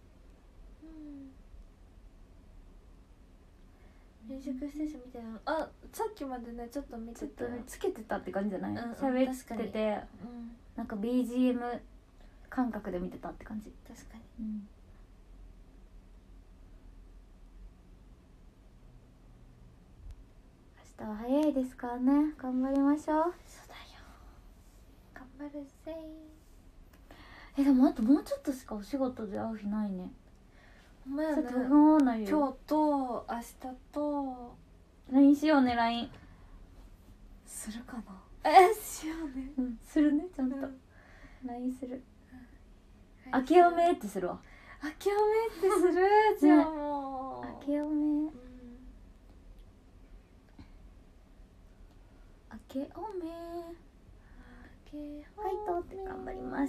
Speaker 2: ミュージックステーションみたいなのあさっきまでねちょっと見てた。
Speaker 1: ちょっとねつけてたって感じじゃない？
Speaker 2: うん
Speaker 1: 喋って
Speaker 2: 確かに
Speaker 1: てなんか BGM 感覚で見てたって感じ。
Speaker 2: 確かに。
Speaker 1: 明日は早いですからね。頑張りましょう。
Speaker 2: そうだよ。頑張るぜ。
Speaker 1: でもあともうちょっとしかお仕事で会う日ないね。
Speaker 2: ほんまやね。
Speaker 1: ちょっと不安ないよ。
Speaker 2: 今日と明日と
Speaker 1: LINE しようね。 LINE
Speaker 2: するかな。しようね。
Speaker 1: するねちゃんと。LINE する。明けおめってするわ。
Speaker 2: 明けおめってするじゃあもう。
Speaker 1: 明けおめ。明けおめ。ファイトって頑張ります。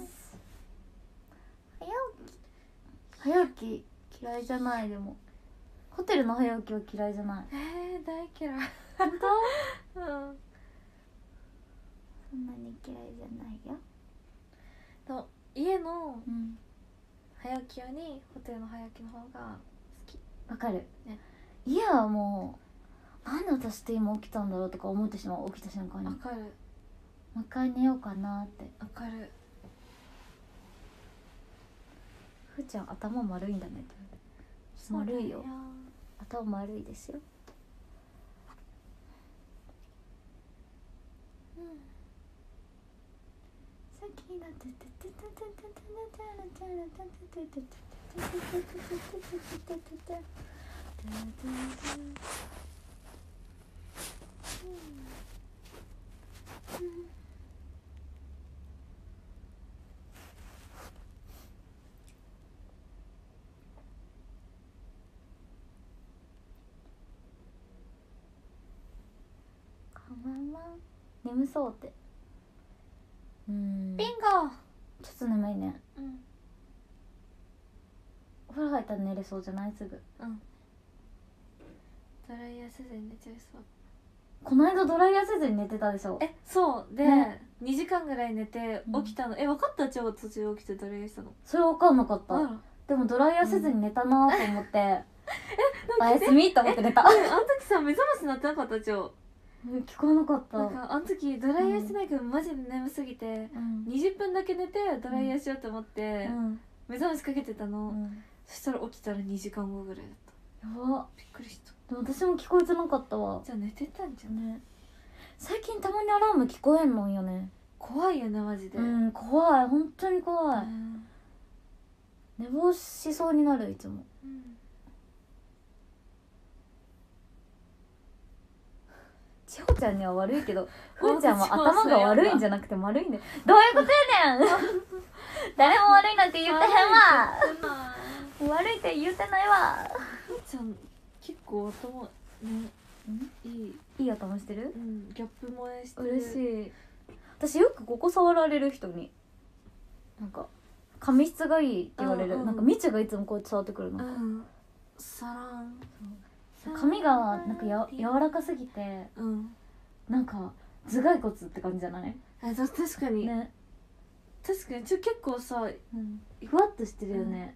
Speaker 1: 早起き嫌いじゃない。でもホテルの早起きは嫌いじゃない。
Speaker 2: 大嫌い。
Speaker 1: 本当？
Speaker 2: うん。
Speaker 1: そんなに嫌いじゃないよ。
Speaker 2: と家の
Speaker 1: うん
Speaker 2: 早起きよりホテルの早起きの方が好き。
Speaker 1: わかる、
Speaker 2: ね。
Speaker 1: 家はもうなんで私って今起きたんだろうとか思ってしまう。起きた瞬間にも
Speaker 2: わかる。
Speaker 1: う一回寝ようかなって。
Speaker 2: わかる。
Speaker 1: ふーちゃん頭丸いんだねって。丸いよ。頭丸いですよ。さ眠そうって
Speaker 2: ビンゴ。
Speaker 1: ちょっと眠いね。
Speaker 2: うん
Speaker 1: お風呂入ったら寝れそうじゃない？すぐ。
Speaker 2: うんドライヤーせずに寝ちゃいそう。
Speaker 1: この間ドライヤーせずに寝てたでしょ。
Speaker 2: そうで、
Speaker 1: ね
Speaker 2: 2時間ぐらい寝て起きたの。分かった？超途中起きてドライヤーしたの。
Speaker 1: それ分かんなかった。
Speaker 2: あら
Speaker 1: でもドライヤーせずに寝たなと思っておやすみと思って寝た。
Speaker 2: あの時さ目覚まし鳴ってなかった？超
Speaker 1: 聞こえなかった。
Speaker 2: なんかあの時ドライヤーしてないけど、マジで眠すぎて20分だけ寝てドライヤーしようと思って目覚ましかけてたの、そしたら起きたら2時間後ぐらいだった。
Speaker 1: やば。
Speaker 2: びっくりした。
Speaker 1: でも私も聞こえてなかったわ。
Speaker 2: じゃあ寝てたんじゃん
Speaker 1: ね。最近たまにアラーム聞こえんのんよね。
Speaker 2: 怖いよねマジで。
Speaker 1: 怖い、本当に怖い。
Speaker 2: うん
Speaker 1: 寝坊しそうになるいつも。千穂ちゃんには悪いけど、ふーちゃんは頭が悪いんじゃなくて丸いんで。どういうことやねん誰も悪いなんて言ってへんわ。悪いって言ってないわ。
Speaker 2: ふーちゃん結構頭ねいい
Speaker 1: 頭してる？
Speaker 2: ギャップ萌えしてる。
Speaker 1: 嬉しい。私よくここ触られる人になんか髪質がいいって言われる。なんかみちがいつもこうやって触ってくるの。
Speaker 2: サラン
Speaker 1: 髪がなんか柔らかすぎて、なんか頭蓋骨って感じじゃない？
Speaker 2: 確かに
Speaker 1: ね。
Speaker 2: 確かに結構さ、
Speaker 1: ふわっとしてるよね。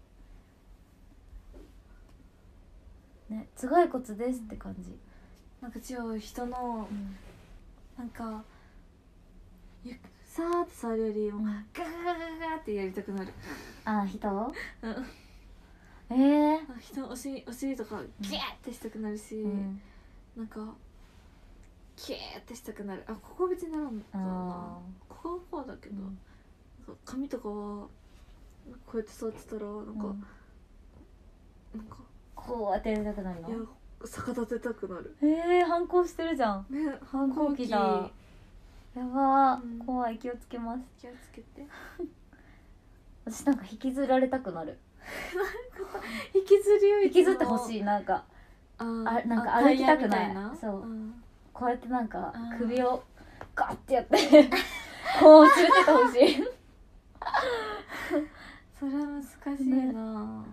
Speaker 1: ね、頭蓋骨ですって感じ。
Speaker 2: なんか人のなんかさーって触るよりもガガガガガってやりたくなる。
Speaker 1: 人？
Speaker 2: 人のお尻とかギャーってしたくなるし、なんかキーってしたくなる。ここ別にならんのかな。ここはこうだけど、なんか髪とかはこうやって触ってたらなんか
Speaker 1: こうやってやりたくなるの？
Speaker 2: いや逆立てたくなる。
Speaker 1: 反抗してるじゃん。
Speaker 2: ね、
Speaker 1: 反抗期だ。やばー、怖い。気をつけます。
Speaker 2: 気をつけて。
Speaker 1: 私なんか引きずられたくなる。
Speaker 2: 引きず
Speaker 1: ってほしい。なんかなんか歩きたくない。そう、こうやってなんか首をガッてやってこう連れてってほしい。
Speaker 2: それは難しいな。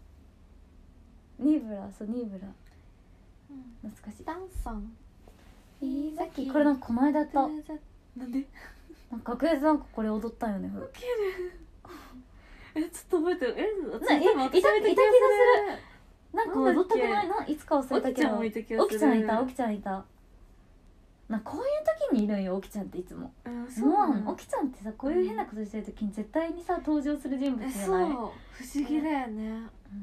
Speaker 1: ニーブラ懐かしい。
Speaker 2: ダンさん
Speaker 1: さっきこれなんかこの間やった。
Speaker 2: なんで？
Speaker 1: なんか楽屋でなんかこれ踊ったんよね。
Speaker 2: ウケる。ちょっと覚えてる。
Speaker 1: いた気がする。なんか踊ったくない？いつか忘れたけど。
Speaker 2: おきちゃ
Speaker 1: んいた。なんかこういう時にいるんよ、おきちゃんっていつも。おきちゃんってさ、こういう変なことしてる時に絶対にさ登場する人物じゃない？
Speaker 2: 不思議だよね。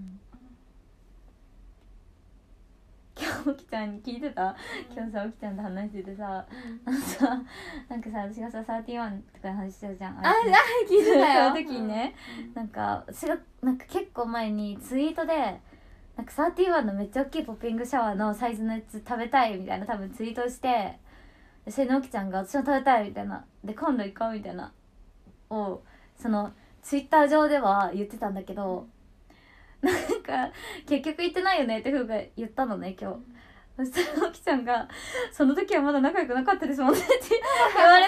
Speaker 1: 今日おきちゃんに聞いてた？今日さおきちゃんと話しててさ、なんかさ私がさ31とか話してたじゃん。
Speaker 2: 聞いてたよ。
Speaker 1: その時にね、なんか私がなんか結構前にツイートでなんか31のめっちゃ大きいポッピングシャワーのサイズのやつ食べたいみたいな多分ツイートして、それでおきちゃんが私も食べたいみたいなで今度行こうみたいなをそのツイッター上では言ってたんだけど、なんか結局行ってないよねってふうが言ったのね今日。そしたらおきちゃんがその時はまだ仲良くなかったですもんねって言われた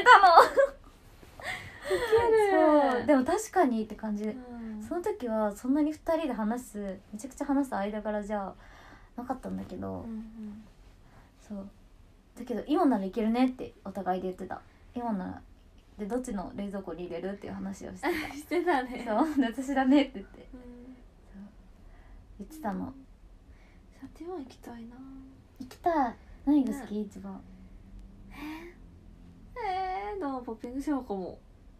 Speaker 1: の。そうでも確かにって感じで、その時はそんなに2人でめちゃくちゃ話す間柄じゃなかったんだけど、そうだけど今ならいけるねってお互いで言ってた。今ならでどっちの冷蔵庫に入れるっていう話をしてた。
Speaker 2: してたね。
Speaker 1: そうで私だねって言って、言ってたの。
Speaker 2: 31行きたいな。
Speaker 1: 行きたい。何が好き？一番。
Speaker 2: でもポッピングシャワーかも。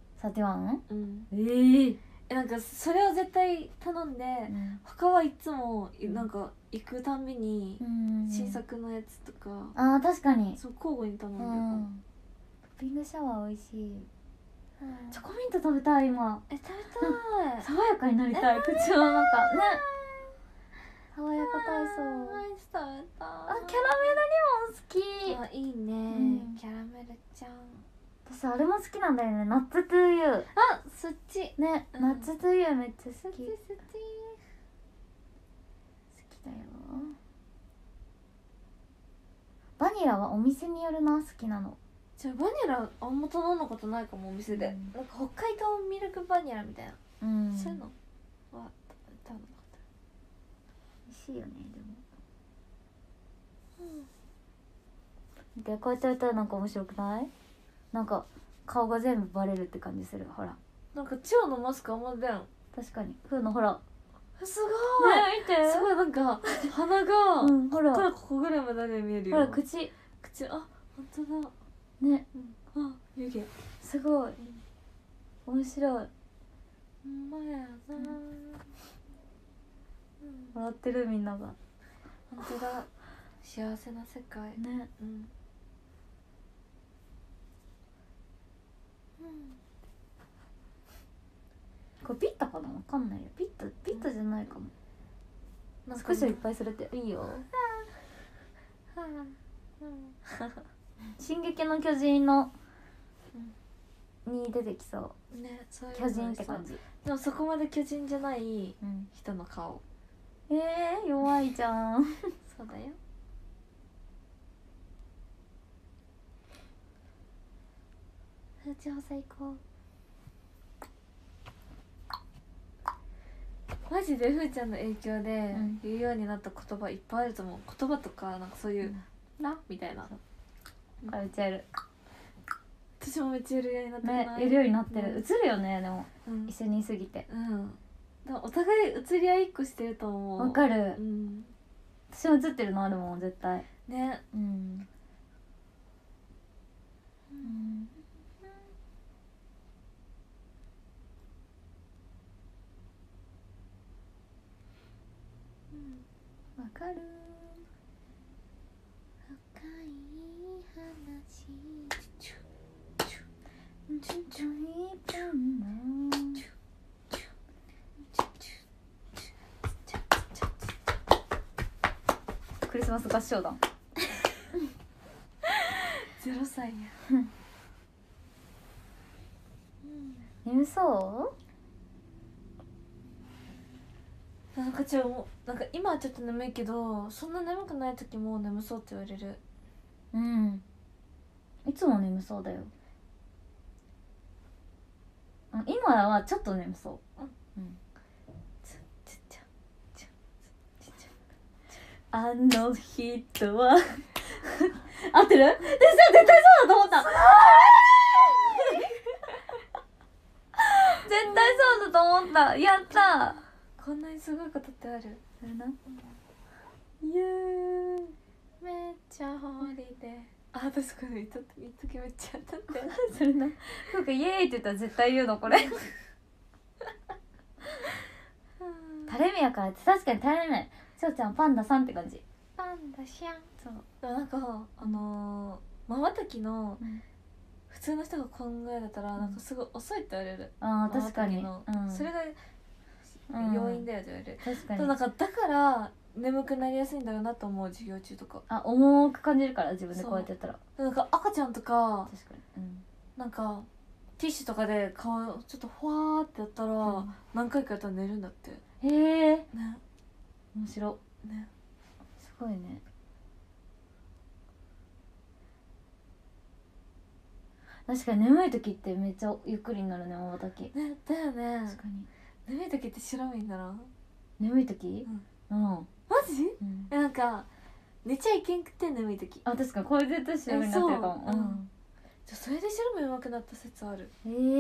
Speaker 1: 31？
Speaker 2: なんかそれを絶対頼んで、他はいつもなんか行くたんびに新作のやつとか、
Speaker 1: 確かに
Speaker 2: そう交互に頼んでるかも。
Speaker 1: ポッピングシャワー美味しい。 チョコミント食べたい今。
Speaker 2: 食べたい
Speaker 1: 爽やかになりたい口の中ね。爽やか体操。
Speaker 2: アイス食べたい。
Speaker 1: キャラメルにも好き。
Speaker 2: あ、いいね、キャラメルちゃん。
Speaker 1: 私あれも好きなんだよね、ナッツトゥーユー。
Speaker 2: あ、そっち
Speaker 1: ね、ナッツトゥーユーめっちゃ好き。
Speaker 2: そっち
Speaker 1: 好きだよ。バニラはお店によるな、好きなの。
Speaker 2: じゃあバニラあんま頼んだことないかも、お店で、なんか北海道ミルクバニラみたいな、そういうのは頼んだことない。
Speaker 1: 美味しいよね、でも。でこうやってやったらなんか面白くない？なんか顔が全部バレるって感じする。ほら、
Speaker 2: なんか蝶のマスクあんま出ん。
Speaker 1: 確かに。ふうのほら、
Speaker 2: すごい、
Speaker 1: ね、見て、
Speaker 2: すごい、なんか鼻が、
Speaker 1: ほら
Speaker 2: ここからここぐらいまで見えるよ。
Speaker 1: ほら口、
Speaker 2: あ、本当だ
Speaker 1: ね、
Speaker 2: あ、湯気、
Speaker 1: すごい、面白い。
Speaker 2: ほんまやな、
Speaker 1: 笑ってるみんなが。
Speaker 2: 本当だ、幸せな世界
Speaker 1: ね。これピッタかな、わかんないよ。ピッタじゃないかも。スクショいっぱいするっていいよ。進撃の巨人のに出てきそう
Speaker 2: ね、そういう
Speaker 1: 巨人って感じ。
Speaker 2: でもそこまで巨人じゃない人の顔。
Speaker 1: 弱いじゃん。
Speaker 2: そうだよ。風潮最高。マジでふーちゃんの影響で言うようになった言葉いっぱいあると思う。言葉とかなんかそういう「な」みたいな。
Speaker 1: めっちゃやる。
Speaker 2: 私もめっちゃやるようになってない？
Speaker 1: ね、やるようになってる。映るよね、でも一緒にいすぎて。
Speaker 2: でもお互い映り合いっこしてると思う。
Speaker 1: わかる。私も映ってるのあるもん、絶対
Speaker 2: ね。
Speaker 1: わかる。
Speaker 2: 深い話
Speaker 1: クリスマス合唱団。
Speaker 2: 0歳や。
Speaker 1: 眠そう？
Speaker 2: なんかなんか今はちょっと眠いけど、そんな眠くない時も眠そうって言われる。
Speaker 1: いつも眠そうだよ。今はちょっと眠そう。あの人は合ってる？絶対そうだと思った。絶対そうだと思った。やった。
Speaker 2: こんなにすごいことってある？
Speaker 1: それな。
Speaker 2: めっちゃホリデー。あ、私これ言っときめっちゃ歌って
Speaker 1: それな。なんかイエーイって言ったら絶対言うのこれ。垂れ目やからって。確かに垂れ目。しょうちゃんパンダさんって感じ。
Speaker 2: パンダシャン。そう。でもなんかまばたきの普通の人が考えだったらなんかすごい遅いって言われる。
Speaker 1: 確かに。
Speaker 2: それが要因だよって言われる。
Speaker 1: 確かに。
Speaker 2: なんかだから眠くなりやすいんだろうなと思う、授業中とか。
Speaker 1: 重く感じるから自分でこうやってやったら。
Speaker 2: なんか赤ちゃんとか
Speaker 1: 確かに。
Speaker 2: なんかティッシュとかで顔ちょっとふわーってやったら何回かやったら寝るんだって。ね。
Speaker 1: 面白
Speaker 2: ね。
Speaker 1: すごいね。確かに眠い時ってめっちゃゆっくりになるね、まばたき。
Speaker 2: ね、だよね。
Speaker 1: 確かに。
Speaker 2: 眠い時って白目にならん？
Speaker 1: 眠い時？
Speaker 2: マジ？なんか寝ちゃいけんくて眠い時。
Speaker 1: 確かにこれ絶対白目になってるかも。
Speaker 2: じゃあそれで白目上手くなった説ある。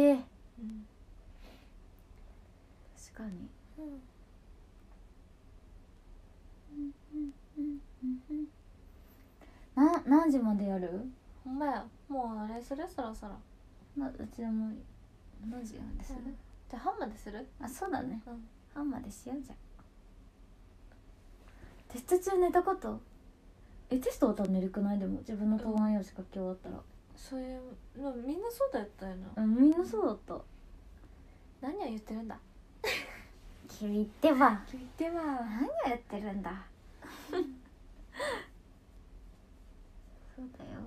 Speaker 1: 確かに。何時までやる？
Speaker 2: ほんまや。もうあれする？そろそろ。
Speaker 1: うちも何時までする？
Speaker 2: じゃあ半までする？
Speaker 1: そうだね。半までしようじゃん。テスト中寝たこと？テスト終わったら寝るくない？でも自分の答案用紙書き終わったら。
Speaker 2: そういうのみんなそうだったよな。
Speaker 1: みんなそうだった。
Speaker 2: 何を言ってるんだ
Speaker 1: 君ってば
Speaker 2: 君っては。
Speaker 1: 何をやってるんだそうだよ。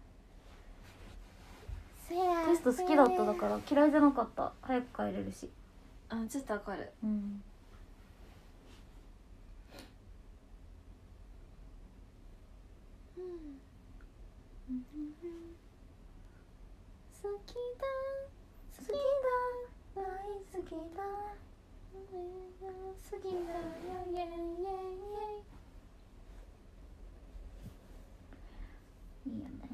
Speaker 1: テスト好きだっただから嫌いじゃなかった。早く帰れるし。
Speaker 2: ちょっとわかる。
Speaker 1: うん好きだ好きだ大好きだ好きだよイエイイエイイエイ。いいよね。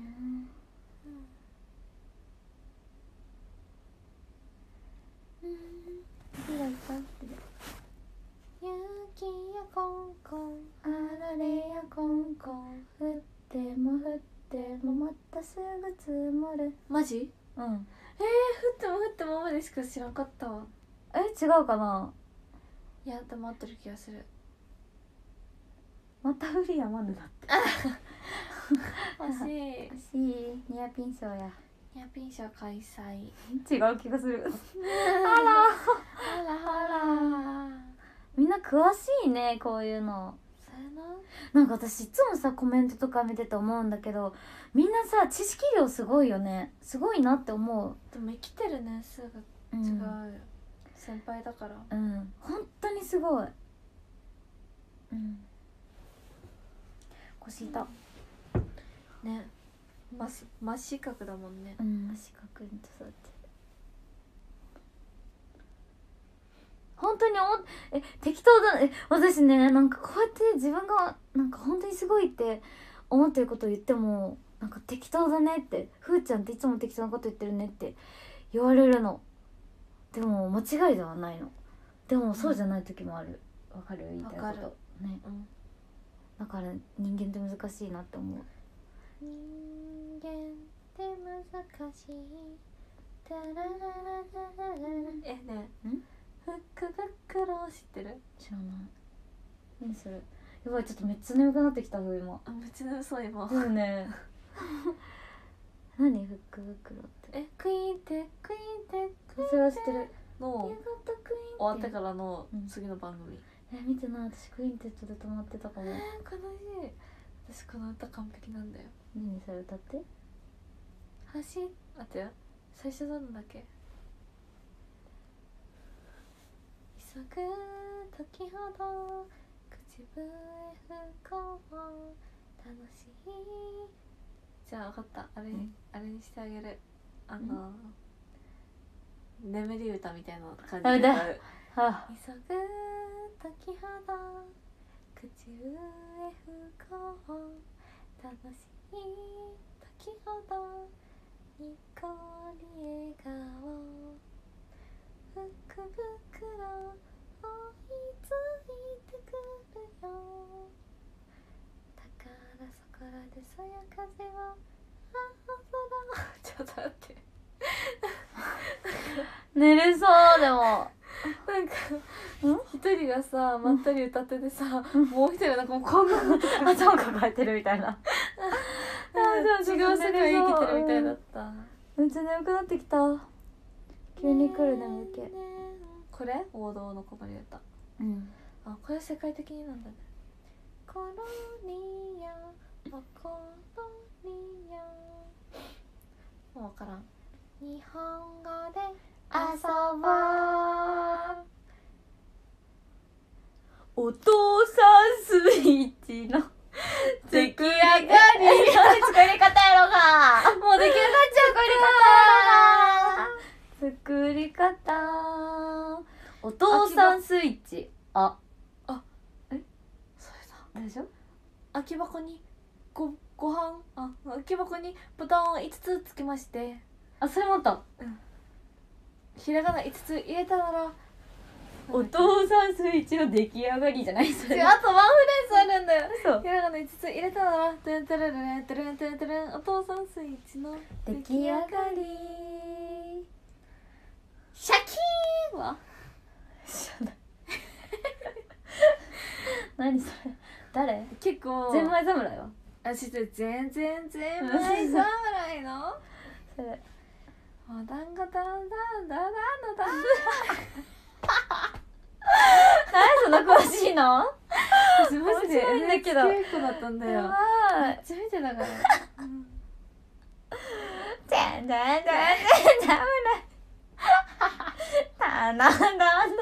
Speaker 1: 好きだったって雪やコンコンあられやコンコン降っても降ってもまたすぐ積もる。
Speaker 2: マジ？
Speaker 1: うん。
Speaker 2: 降っても降ってもまでしか知らんかったわ。
Speaker 1: 違うかな。
Speaker 2: いやでも合ってる気がする。
Speaker 1: また降りやまぬだって
Speaker 2: 惜しい。
Speaker 1: 惜しい。ニアピン賞や。
Speaker 2: ニアピン賞開催。
Speaker 1: 違う気がする
Speaker 2: あら
Speaker 1: みんな詳しいねこういうの。
Speaker 2: そうやな。
Speaker 1: なんか私いつもさコメントとか見てて思うんだけど、みんなさ知識量すごいよね。すごいなって思う。
Speaker 2: でも生きてる年数が違うよ、先輩だから。
Speaker 1: 本当にすごい。腰痛
Speaker 2: ね。真四角だもんね。
Speaker 1: 四角にとそうやって本当に適当だ。私ねなんかこうやって自分がなんか本当にすごいって思ってることを言ってもなんか適当だねって、ふーちゃんっていつも適当なこと言ってるねって言われるの。でも間違いではないの。でもそうじゃない時もある。わかる言いたいことね。だから人間って難しいなって思う。人間って難しい。
Speaker 2: ねフックブックロー知ってる？
Speaker 1: 知らない。何それ。やばいちょっとめっちゃ眠くなってきた今。
Speaker 2: めっちゃ眠そう今。
Speaker 1: うんね何フックブックロって
Speaker 2: クイーンテ
Speaker 1: それは知ってる
Speaker 2: の終わってからの次の番組。
Speaker 1: 見てない。私クインテットで止まってたかも。
Speaker 2: 悲しい。私この歌完璧なんだよ。
Speaker 1: 何それ歌って。
Speaker 2: 待ってよ。最初どんだっけ。急ぐ時ほど口笛吹こう楽しい。じゃあ分かった。あれにしてあげる。眠り歌みたいな感じで歌う。急ぐ時ほど口笛吹こう楽しい時ほどにっこり笑顔ふくぶくろ追いついてくるよだからそこらでそよ風をちょっと待って
Speaker 1: 寝れそうでも
Speaker 2: なんか一人がさまったり歌っててさ、もう一人なんかもうこう
Speaker 1: 頭抱えてるみたいな
Speaker 2: 違う世界生きてるみたいだった。
Speaker 1: めっちゃ眠くなってきた。急に来る眠気。
Speaker 2: これ王道の子守歌。これ世界的になんだね。コロニアコロニアもう分からん。日本語で遊ぼう。
Speaker 1: お父さんスイッチの
Speaker 2: 出来上がり
Speaker 1: 作り方やろが
Speaker 2: もう出来上がっちゃ
Speaker 1: う作り方お父さんスイッチ
Speaker 2: それだ。
Speaker 1: でしょ。
Speaker 2: 空き箱にご飯空き箱にボタンを5つつけまして、
Speaker 1: それもあった。
Speaker 2: ひらがな5つ入れたなら
Speaker 1: お父さんスイッチの出来上がりじゃないそれ。
Speaker 2: あとワンフレーズあるんだよ。
Speaker 1: 嘘。
Speaker 2: ひらがな5つ入れたならトゥントゥルルルントゥルントゥントゥルンお父さんスイッチの
Speaker 1: 出来上がり
Speaker 2: シャキーンは
Speaker 1: 何それ。誰。
Speaker 2: 結構
Speaker 1: ゼンマイ侍は
Speaker 2: 知ってる。全然侍の
Speaker 1: それ
Speaker 2: お団子だんだんだんだんだん
Speaker 1: 何そんな詳しいの？
Speaker 2: 私マジで
Speaker 1: 面白いんだけど
Speaker 2: NHK 子だったんだよ。
Speaker 1: やばい
Speaker 2: めっちゃ見てたから。
Speaker 1: 全然ダメだたなだの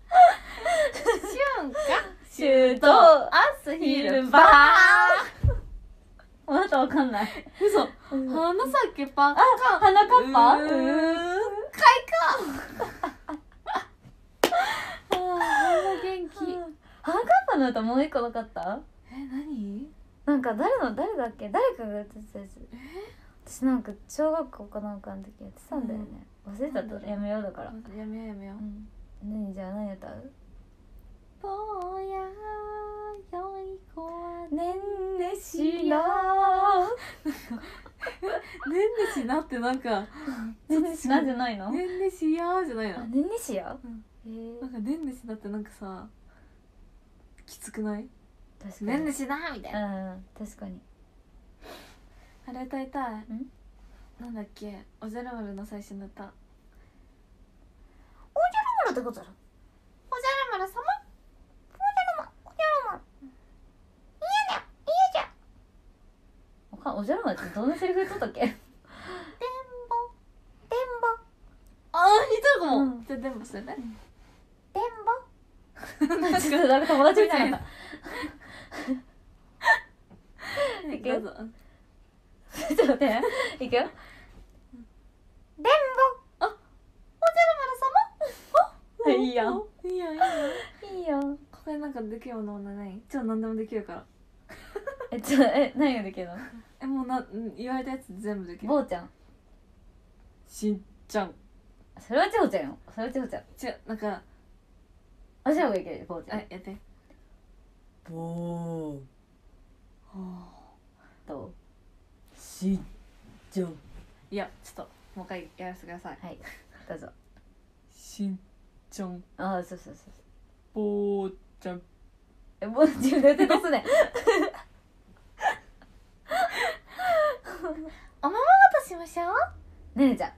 Speaker 2: 瞬間
Speaker 1: シュート
Speaker 2: 朝
Speaker 1: 昼バーまだわかんない。
Speaker 2: 嘘。花咲パカカン。
Speaker 1: 花かっぱ
Speaker 2: 開花。花元気。
Speaker 1: 花かっぱの歌もう一個なかった？
Speaker 2: 何？
Speaker 1: なんか誰だっけ？誰かが歌ってたやつ。私なんか小学校かなんかの時やってたんだよね。忘れちゃった。やめようだから。
Speaker 2: やめよう。
Speaker 1: 何じゃあ何歌う？
Speaker 2: ぼやよい子は
Speaker 1: ねんねしな
Speaker 2: ねんねしなってなんか
Speaker 1: ねんねしなじゃないの？
Speaker 2: ねんねしやーじゃないの？
Speaker 1: ねんねしや？
Speaker 2: なんかねんねしなってなんかさきつくない？
Speaker 1: 確かに
Speaker 2: ねんねしなみたいな。
Speaker 1: 確かに。
Speaker 2: あれ歌いたい。なんだっけ、おじゃる丸の最初の歌。
Speaker 1: おじゃる丸ってことだろ。おじゃる丸様。おじゃる丸。いやじゃ。おじゃる丸ってどんなセリフ言っとったっけ？でんぼ。
Speaker 2: あー似てるかも。じゃあでもそれね。
Speaker 1: でんぼ。ちょっとなんか友達みたいな。いくよ。
Speaker 2: どうぞ。
Speaker 1: ちょっと待って。いくよ。でんぼ。おじゃる丸様。いいやん。
Speaker 2: いいよ。
Speaker 1: いいよ。
Speaker 2: ここでなんかできるものない？何でもできるから。
Speaker 1: 何ができるの？
Speaker 2: もう言われたやつ全部できる。
Speaker 1: 坊ちゃん。
Speaker 2: しんちゃん。
Speaker 1: それはちほちゃんよ。それはちほちゃん。
Speaker 2: 違う、なんか
Speaker 1: あ、じゃあがいける。坊ちゃん。
Speaker 2: やって。
Speaker 1: ぼー。どう？
Speaker 2: しんちゃん。いや、ちょっともう一回やらせてください。
Speaker 1: はい、どうぞ。
Speaker 2: しんちゃん。
Speaker 1: ああ、そう。
Speaker 2: ぼーちゃん。
Speaker 1: もう自分で手出すね。
Speaker 2: おままごとしましょう。
Speaker 1: ねねちゃん。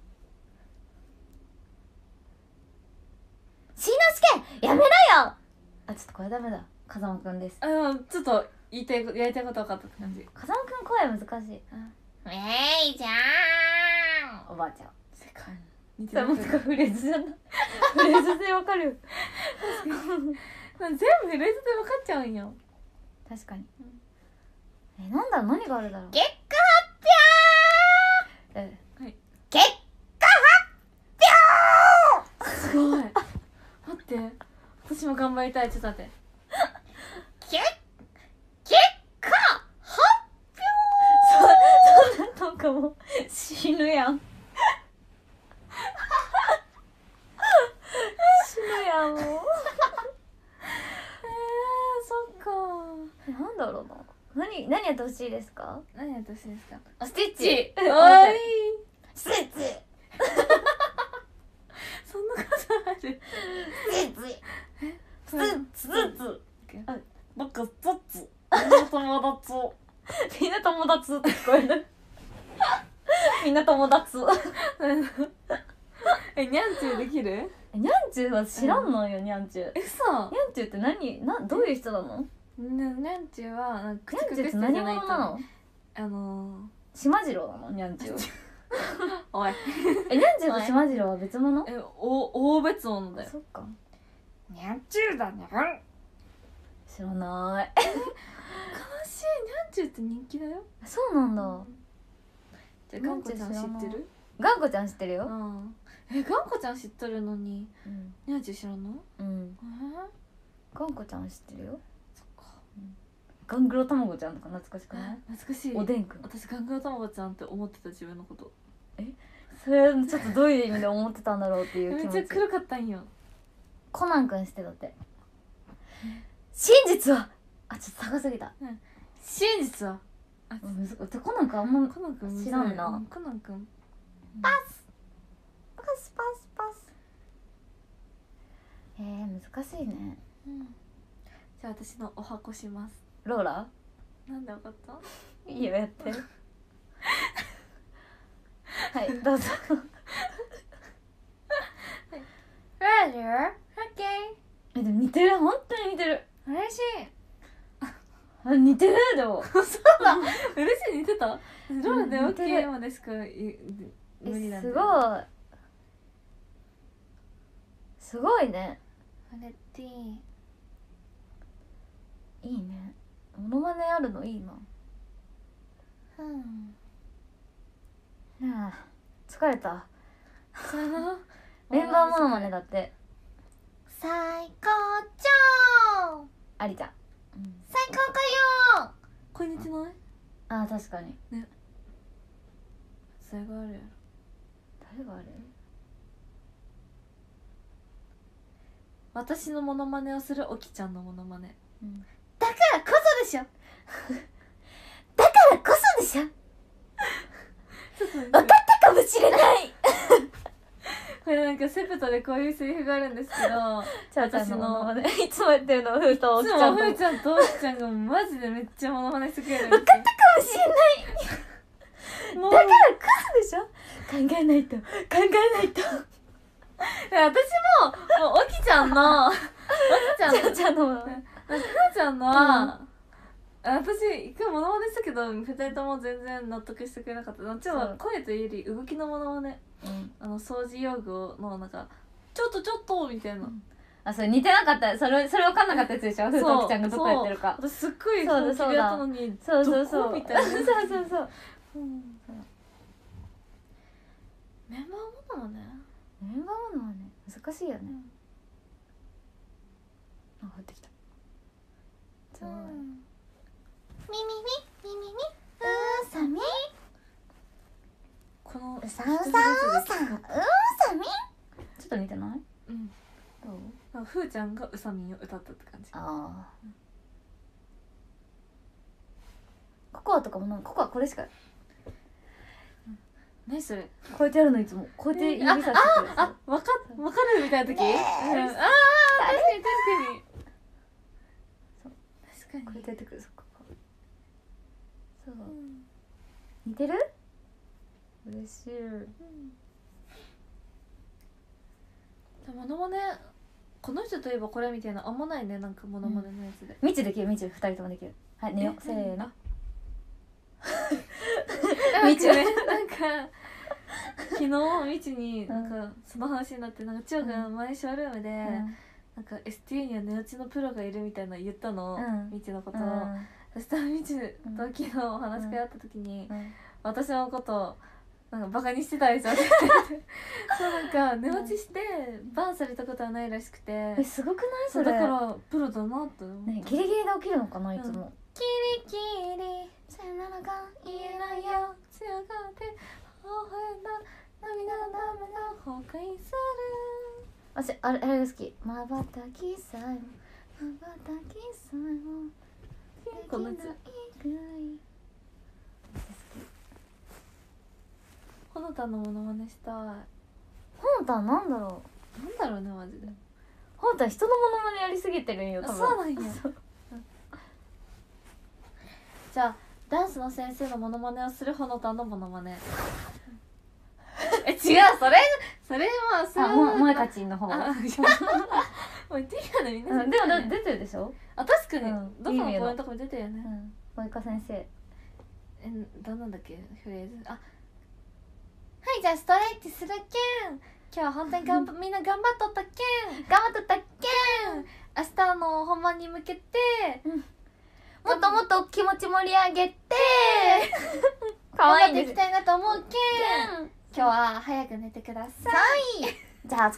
Speaker 1: しんのすけやめろよ。あ、ちょっとこれダメだ。風間くんです。
Speaker 2: ちょっとやりたいこと分かったって感じ。
Speaker 1: 風間くん声難しい。めいちゃん。おばあちゃん。
Speaker 2: 世界似て
Speaker 1: それも
Speaker 2: る。
Speaker 1: フレーズじゃない。フレーズでわかるよ。
Speaker 2: 全部フレーズで分かっちゃうんよ。
Speaker 1: 確かに。なんだろう、何があるだろう。
Speaker 2: 結果
Speaker 1: 発表。
Speaker 2: はい。
Speaker 1: 結果発
Speaker 2: すごい。待って、私も頑張りたい。ちょっと待って。
Speaker 1: 結果発表。そんなのかも死ぬやん。死ぬやんもう。
Speaker 2: そっか。
Speaker 1: なんだろうな。何やってほしいですか？
Speaker 2: 何やってほしいですか？
Speaker 1: スティッチ。
Speaker 2: おい。
Speaker 1: スティッチ。
Speaker 2: そんなことある？
Speaker 1: スティッチ。スティッチ。
Speaker 2: 僕ストッツ。みんな友達。
Speaker 1: みんな友達って聞こえる。みんな友達。
Speaker 2: にゃんちゅうできる？
Speaker 1: にゃんちゅうは知らんのよ、にゃんちゅう。
Speaker 2: 嘘。
Speaker 1: にゃんちゅうってどういう人なの？
Speaker 2: にゃんちゅうはなんか
Speaker 1: にゃんちゅうって何者なの？島次郎なの？にゃんちゅう。
Speaker 2: おい。
Speaker 1: にゃんちゅうと島次郎は別物？
Speaker 2: 大別物だよ。
Speaker 1: そっか。
Speaker 2: にゃんちゅうだにゃん。
Speaker 1: 知らない。
Speaker 2: 悲しい。にゃんちゅうって人気だよ。
Speaker 1: そうなんだ。
Speaker 2: じゃあがんこちゃん知ってる？
Speaker 1: がんこちゃん知ってるよ。
Speaker 2: がんこちゃん知っとるのににゃんちゅう知らんの？
Speaker 1: がんこちゃん知ってるよ。
Speaker 2: そっか。
Speaker 1: ガングロ卵ちゃんとか懐かしくない？
Speaker 2: 懐かしい。
Speaker 1: おでんくん。
Speaker 2: 私ガングロ卵ちゃんって思ってた自分のこと。
Speaker 1: それちょっとどういう意味で思ってたんだろうっていう気持ち。
Speaker 2: めっちゃ黒かったんよ。
Speaker 1: コナンくん知ってたって。真実はちょっと高すぎた。
Speaker 2: 真実は
Speaker 1: コナンくんあんま
Speaker 2: コナンくん
Speaker 1: 知らんな。
Speaker 2: コナンくん
Speaker 1: パス難しいね。
Speaker 2: じゃあ私のお箱します。
Speaker 1: ローラ？
Speaker 2: なんでわかった？
Speaker 1: いいよ、やって。 はいどうぞ。
Speaker 2: Roger? OK
Speaker 1: でも似てる、本当に似てる。
Speaker 2: 嬉しい。
Speaker 1: あ似てるでも。
Speaker 2: そうだ嬉しい似てた。ローで
Speaker 1: 似てる
Speaker 2: OK までしか無理なんだよ。
Speaker 1: すごいすごいね。
Speaker 2: あれってい
Speaker 1: いいね。モノマネあるのいいな。なあ疲れた。メンバーモノマネだって。
Speaker 2: 最高潮
Speaker 1: ありちゃん、
Speaker 2: 最高かよ。これ似てない？
Speaker 1: あ確かに。
Speaker 2: ね。それがあるやろ。
Speaker 1: 誰があれ？
Speaker 2: 私のモノマネをするおきちゃんのモノマネ。
Speaker 1: だからこそでしょ。だからこそでしょ。分かったかもしれない。
Speaker 2: これなんかセプトでこういうセリフがあるんですけど、
Speaker 1: 私のいつもやってるのふーとおきちゃんと。
Speaker 2: ふーちゃんとおきちゃんがマジでめっちゃモノマネしてくれるんですよ。
Speaker 1: 分かったかもしれない。だからこそでしょ。考えないと考えないと。
Speaker 2: 私もおきちゃんのおきちゃんの
Speaker 1: ふーちゃんの
Speaker 2: ふーちゃんのは、私一回モノマネしたけど2人とも全然納得してくれなかった。うちは声というより動きのモノマネ、掃除用具のなんかちょっとみたいな、
Speaker 1: あそれ似てなかった。それ分かんなかったやつでしょ。ふーとおきちゃんがどこやってるか。
Speaker 2: 私すっごい本気でやったのに
Speaker 1: そう
Speaker 2: どこみたいな。
Speaker 1: そう
Speaker 2: メンバーモノマネ
Speaker 1: メンバーモノマネ難しいよね。あ入ってきた。すごい。
Speaker 2: みみみうさみこの
Speaker 1: うさみちょっと似てない？
Speaker 2: うん。
Speaker 1: どう？
Speaker 2: ふーちゃんがうさみんを歌ったって感じ。
Speaker 1: ああ。ココアとかもなんかココアこれしか。
Speaker 2: 何それ？
Speaker 1: こうやってやるのいつも。こうやって指さしてくる。
Speaker 2: わかるみたいな時？確かに。
Speaker 1: こうやってやってくる。そう。似てる？嬉しい。
Speaker 2: モノマネこの人といえばこれみたいなあんまないね。なんかモノマネのやつで。
Speaker 1: みちできる。みち2人ともできる。はい寝よう。せーの。
Speaker 2: みちねなんか昨日みちになんかその話になって、なんか千代が前ショールームでなんか STU には寝落ちのプロがいるみたいな言ったの、みちのことを。そしたらみちと昨日お話し会あった時に私のことなんかバカにしてたでしょってそうなんか寝落ちしてバンされたことはないらしくて、
Speaker 1: すごくないそれ。
Speaker 2: だからプロだなって思って、
Speaker 1: ねギリギリで起きるのかないつも。
Speaker 2: キリキリさよならが言えないよ強がって微笑んだ涙のダメが崩壊する。
Speaker 1: 私あれが好き。まばたきさえもまばたきさえも
Speaker 2: このやつほのたのモノマネしたい。
Speaker 1: ほのたなんだろ
Speaker 2: うなんだろうねマジで。
Speaker 1: ほのた人のモノマネやりすぎてるんよ多分。
Speaker 2: そうなんやじゃあダンスの先生のモノマネをするほのたのモノマネ違うそれはそれは
Speaker 1: 萌香ちんの方。
Speaker 2: もう言っていいよねみんな。
Speaker 1: でもだって出てるでしょ。
Speaker 2: あ確かにどこの公演とかも出てるよね。
Speaker 1: 萌香先生
Speaker 2: どんなんだっけフレーズ。はいじゃあストレッチするけん今日は本当にみんな頑張っとったけん明日の本番に向けて
Speaker 1: もっともっと気持ち盛り上げて可愛いんです。
Speaker 2: 頑張っていきたいなと思うけん今日は早く寝てください。
Speaker 1: じゃあお疲れ様でした。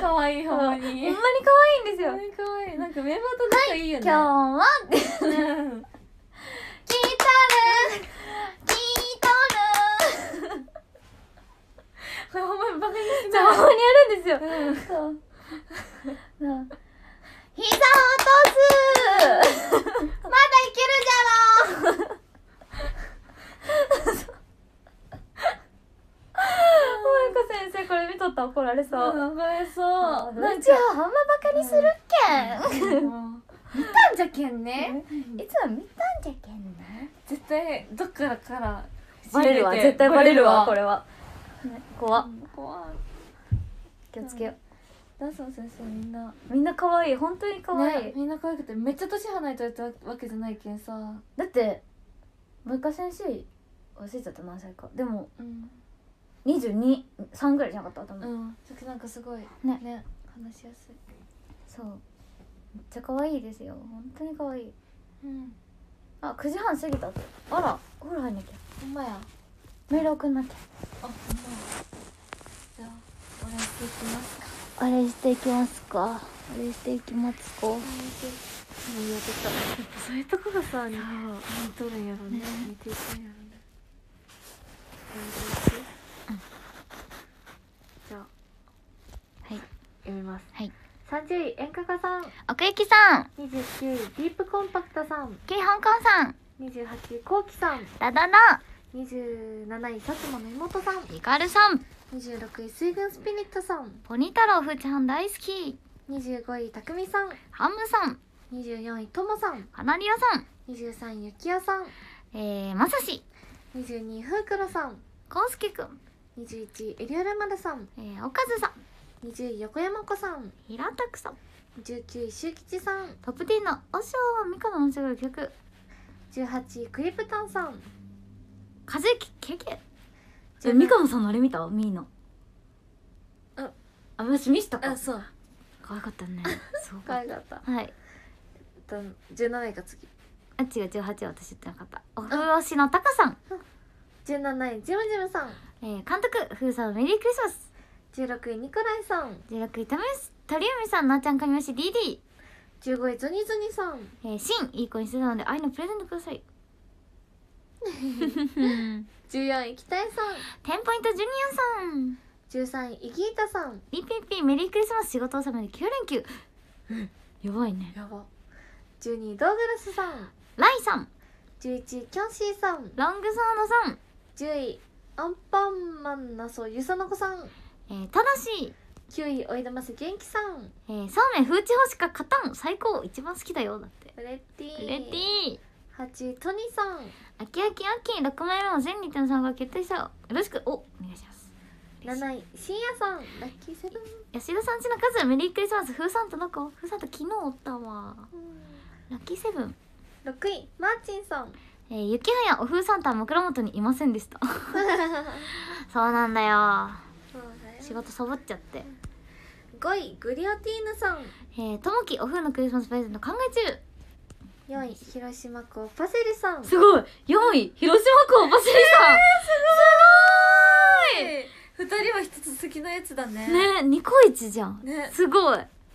Speaker 2: 可愛いほんまに。
Speaker 1: ほんまに可愛いんですよ。
Speaker 2: 可愛いなんかメンバーと仲いいよね。
Speaker 1: 今日は聞いとる
Speaker 2: これほんまにバカにして
Speaker 1: ない。ほんまにやるんですよ。そう膝を落とすまだいけるじゃろ萌香先生これ見とったら怒られそう。
Speaker 2: 怒られそう。
Speaker 1: うちはほんまバカにするけん。
Speaker 2: 見たんじゃけんね。
Speaker 1: いつも見たんじゃけんね。
Speaker 2: 絶対どっから
Speaker 1: バレるわ、
Speaker 2: ち入れて
Speaker 1: 絶対バレるわ、こ
Speaker 2: バレ
Speaker 1: れは、ね、怖っ、
Speaker 2: 怖い。
Speaker 1: 気をつけよ
Speaker 2: ダンスの先生みんな
Speaker 1: う、みんな可愛い、本当に可愛い、
Speaker 2: ね、みんな可愛くてめっちゃ年離れてたわけじゃないけんさ。
Speaker 1: だって文化先生忘れちゃった何歳か、でも22、3ぐらいじゃなかった多分、
Speaker 2: さっきなんかすごい
Speaker 1: ね
Speaker 2: 話しやすい。
Speaker 1: そう、めっちゃ可愛いですよ、本当に可愛い。あ、9時半過ぎたって。あら、お風呂入んなきゃ、
Speaker 2: ほんまや。
Speaker 1: メール送んなきゃ。
Speaker 2: あ、ほんまや。じゃあお礼していきますか。
Speaker 1: あれしていきますか、あれしていきますか。
Speaker 2: もうやってた。そういうとこがさ、似とるんやろね。似ていくんやろね。じゃあ
Speaker 1: はい、
Speaker 2: 読みます。
Speaker 1: はい。
Speaker 2: 30位演歌家さん、
Speaker 1: 奥行きさん、
Speaker 2: 29位ディープコンパクトさん、
Speaker 1: ケイハンカンさん、
Speaker 2: 28位コウキさん、
Speaker 1: ダダダ、
Speaker 2: 27位薩摩の妹さん、
Speaker 1: ヒカルさん、
Speaker 2: 26位水軍スピリットさん、
Speaker 1: ポニ太郎ふーちゃん大好き、
Speaker 2: 25位たくみさん、
Speaker 1: ハムさん、
Speaker 2: 24位ともさん、
Speaker 1: カナリアさん、
Speaker 2: 23位ゆきやさん、
Speaker 1: まさし、
Speaker 2: 22位ふうくろさん、
Speaker 1: こうすけくん、
Speaker 2: 21位エリオルマルさん、
Speaker 1: おかずさん、
Speaker 2: 20位横山子さん、
Speaker 1: ひらたくさん、
Speaker 2: 19位しゅうきちさん、
Speaker 1: トップ10のおしょうみかの面白い曲、
Speaker 2: 18位クリプタンさん、
Speaker 1: かずゆきけけ、みかのさんのあれ見た、ミーの、
Speaker 2: あ、
Speaker 1: 私見したか、
Speaker 2: あ、そう、
Speaker 1: 可愛かったね、すご
Speaker 2: 可
Speaker 1: かっ
Speaker 2: 愛かった。
Speaker 1: た、はい、
Speaker 2: 17位が次、
Speaker 1: あ、違う、18は私言ってなかった。お風呂しのたかさん、
Speaker 2: 17位ジムジムさん、
Speaker 1: 監督ふうさんメリークリスマス、
Speaker 2: 16位ニコライさん、
Speaker 1: 16位鳥海さん、なーちゃん神吉 DD、
Speaker 2: 15位ゾニゾニさん、
Speaker 1: シン、いい子にしてたので愛のプレゼントください
Speaker 2: 14位北江さん、
Speaker 1: テンポイントジュニアさん、
Speaker 2: 13位イギータさん、
Speaker 1: DPP メリークリスマス仕事納めで9連休、やばいね、
Speaker 2: やば、12位ドーグラスさん、
Speaker 1: ライさん、
Speaker 2: 11位キョンシーさん、
Speaker 1: ロングサードさん、
Speaker 2: 10位アンパンマンなそゆさのこさん、
Speaker 1: ただし、
Speaker 2: 9位おいだます元気さん、
Speaker 1: そうめん風地ほしか勝たん最高一番好きだよ、だって
Speaker 2: レッティー、
Speaker 1: レディー、
Speaker 2: 8位トニーさん、
Speaker 1: あきあきあき6枚目の全2点3が決定したよ、よろしくお願いします。
Speaker 2: 7位深夜さん、ラッキーセブン、
Speaker 1: 吉田さんちの数メリークリスマス、風さんとどこ、風さんと昨日おったわ、ラッキーセブン、
Speaker 2: 6位マーチンさん、
Speaker 1: 雪はやお風サンタは枕元にいませんでしたそうなんだよ、
Speaker 2: そうだよ、
Speaker 1: 仕事サボっちゃって。
Speaker 2: 5位グリオティーヌさん、
Speaker 1: ともきお風のクリスマスプレゼント考え中、
Speaker 2: 4位広島港パセリさん、
Speaker 1: すごい、4位広島港バシリ
Speaker 2: 2人は一つ好きなやつだね。
Speaker 1: さん、ね、ニコイチじゃん、
Speaker 2: ね、
Speaker 1: すごい、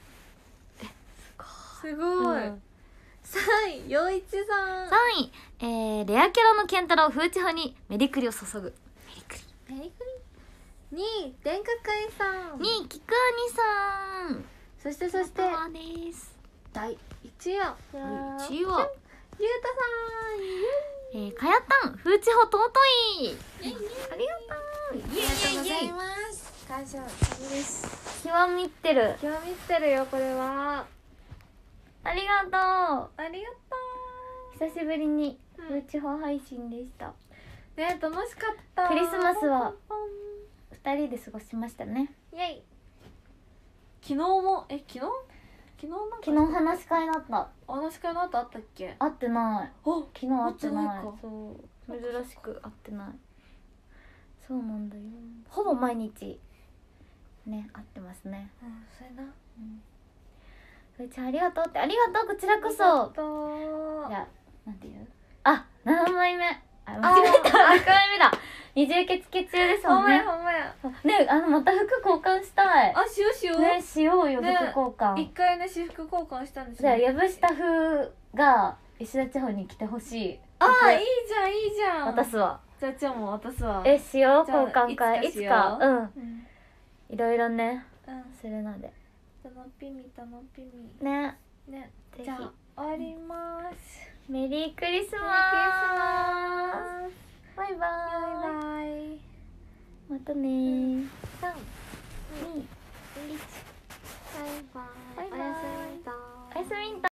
Speaker 2: すごい、
Speaker 1: うん
Speaker 2: 3位陽一さん、
Speaker 1: 3位、レアキャラのケンタロウ風地派にメリクリを注ぐ、メリクリ、
Speaker 2: メリクリ、2位電化会さん、
Speaker 1: 2位キクアニさん、
Speaker 2: そして
Speaker 1: パワーです、
Speaker 2: 第1位は
Speaker 1: 1位は
Speaker 2: ゆうたさん、
Speaker 1: かやたん風地派尊い、ありがとう、
Speaker 2: ありがとうございます。感謝です。
Speaker 1: 極みってる、
Speaker 2: 極みってるよこれは。
Speaker 1: ありがと
Speaker 2: ありがと
Speaker 1: う、久しぶりに風地派配信でした、
Speaker 2: う。ね、楽しかった。
Speaker 1: クリスマスは
Speaker 2: ポンポン
Speaker 1: 2人で過ごしましたね。
Speaker 2: イエイ。昨日も昨日なんか
Speaker 1: 昨日話し会だった。
Speaker 2: 話し会の後あったっけ？
Speaker 1: 会ってない、
Speaker 2: あ、
Speaker 1: 昨日会ってない
Speaker 2: 会ってないか、
Speaker 1: そう珍しく会ってない、そうなんだよ、ほぼ毎日ね会ってますね。
Speaker 2: そうやな。
Speaker 1: ふーちゃんありがとうって、ありがとう、こちらこそ。じゃあなんていう7枚目、間違えた、6枚目だ、二重決決中ですもんね。
Speaker 2: ほんまや。
Speaker 1: ね、また服交換したい。
Speaker 2: あ、しようしよう。
Speaker 1: ね、しようよ、服
Speaker 2: ね
Speaker 1: 交換。
Speaker 2: 一回ね、私服交換したんです
Speaker 1: じゃあ
Speaker 2: よ。
Speaker 1: 藪下風が石田地方に来てほしい。
Speaker 2: ああ、い
Speaker 1: い
Speaker 2: いじゃん、いいじゃん。
Speaker 1: 渡すわ。
Speaker 2: じゃあ、ちゃんも渡すわ。
Speaker 1: しよう、
Speaker 2: じゃあ
Speaker 1: 交換会いつか、
Speaker 2: うん
Speaker 1: いろいろね
Speaker 2: うん。
Speaker 1: するので
Speaker 2: たのぴみたのぴみ。
Speaker 1: ね。
Speaker 2: ね。
Speaker 1: ぜひ
Speaker 2: じゃあ、終わります。
Speaker 1: メリークリスマス。バイバ
Speaker 2: バイバイ。
Speaker 1: イ。またねー。
Speaker 2: 3、2、
Speaker 1: 2
Speaker 2: 1。バイバイ。
Speaker 1: バイバイ
Speaker 2: おやすみだ。
Speaker 1: おやすみんだ。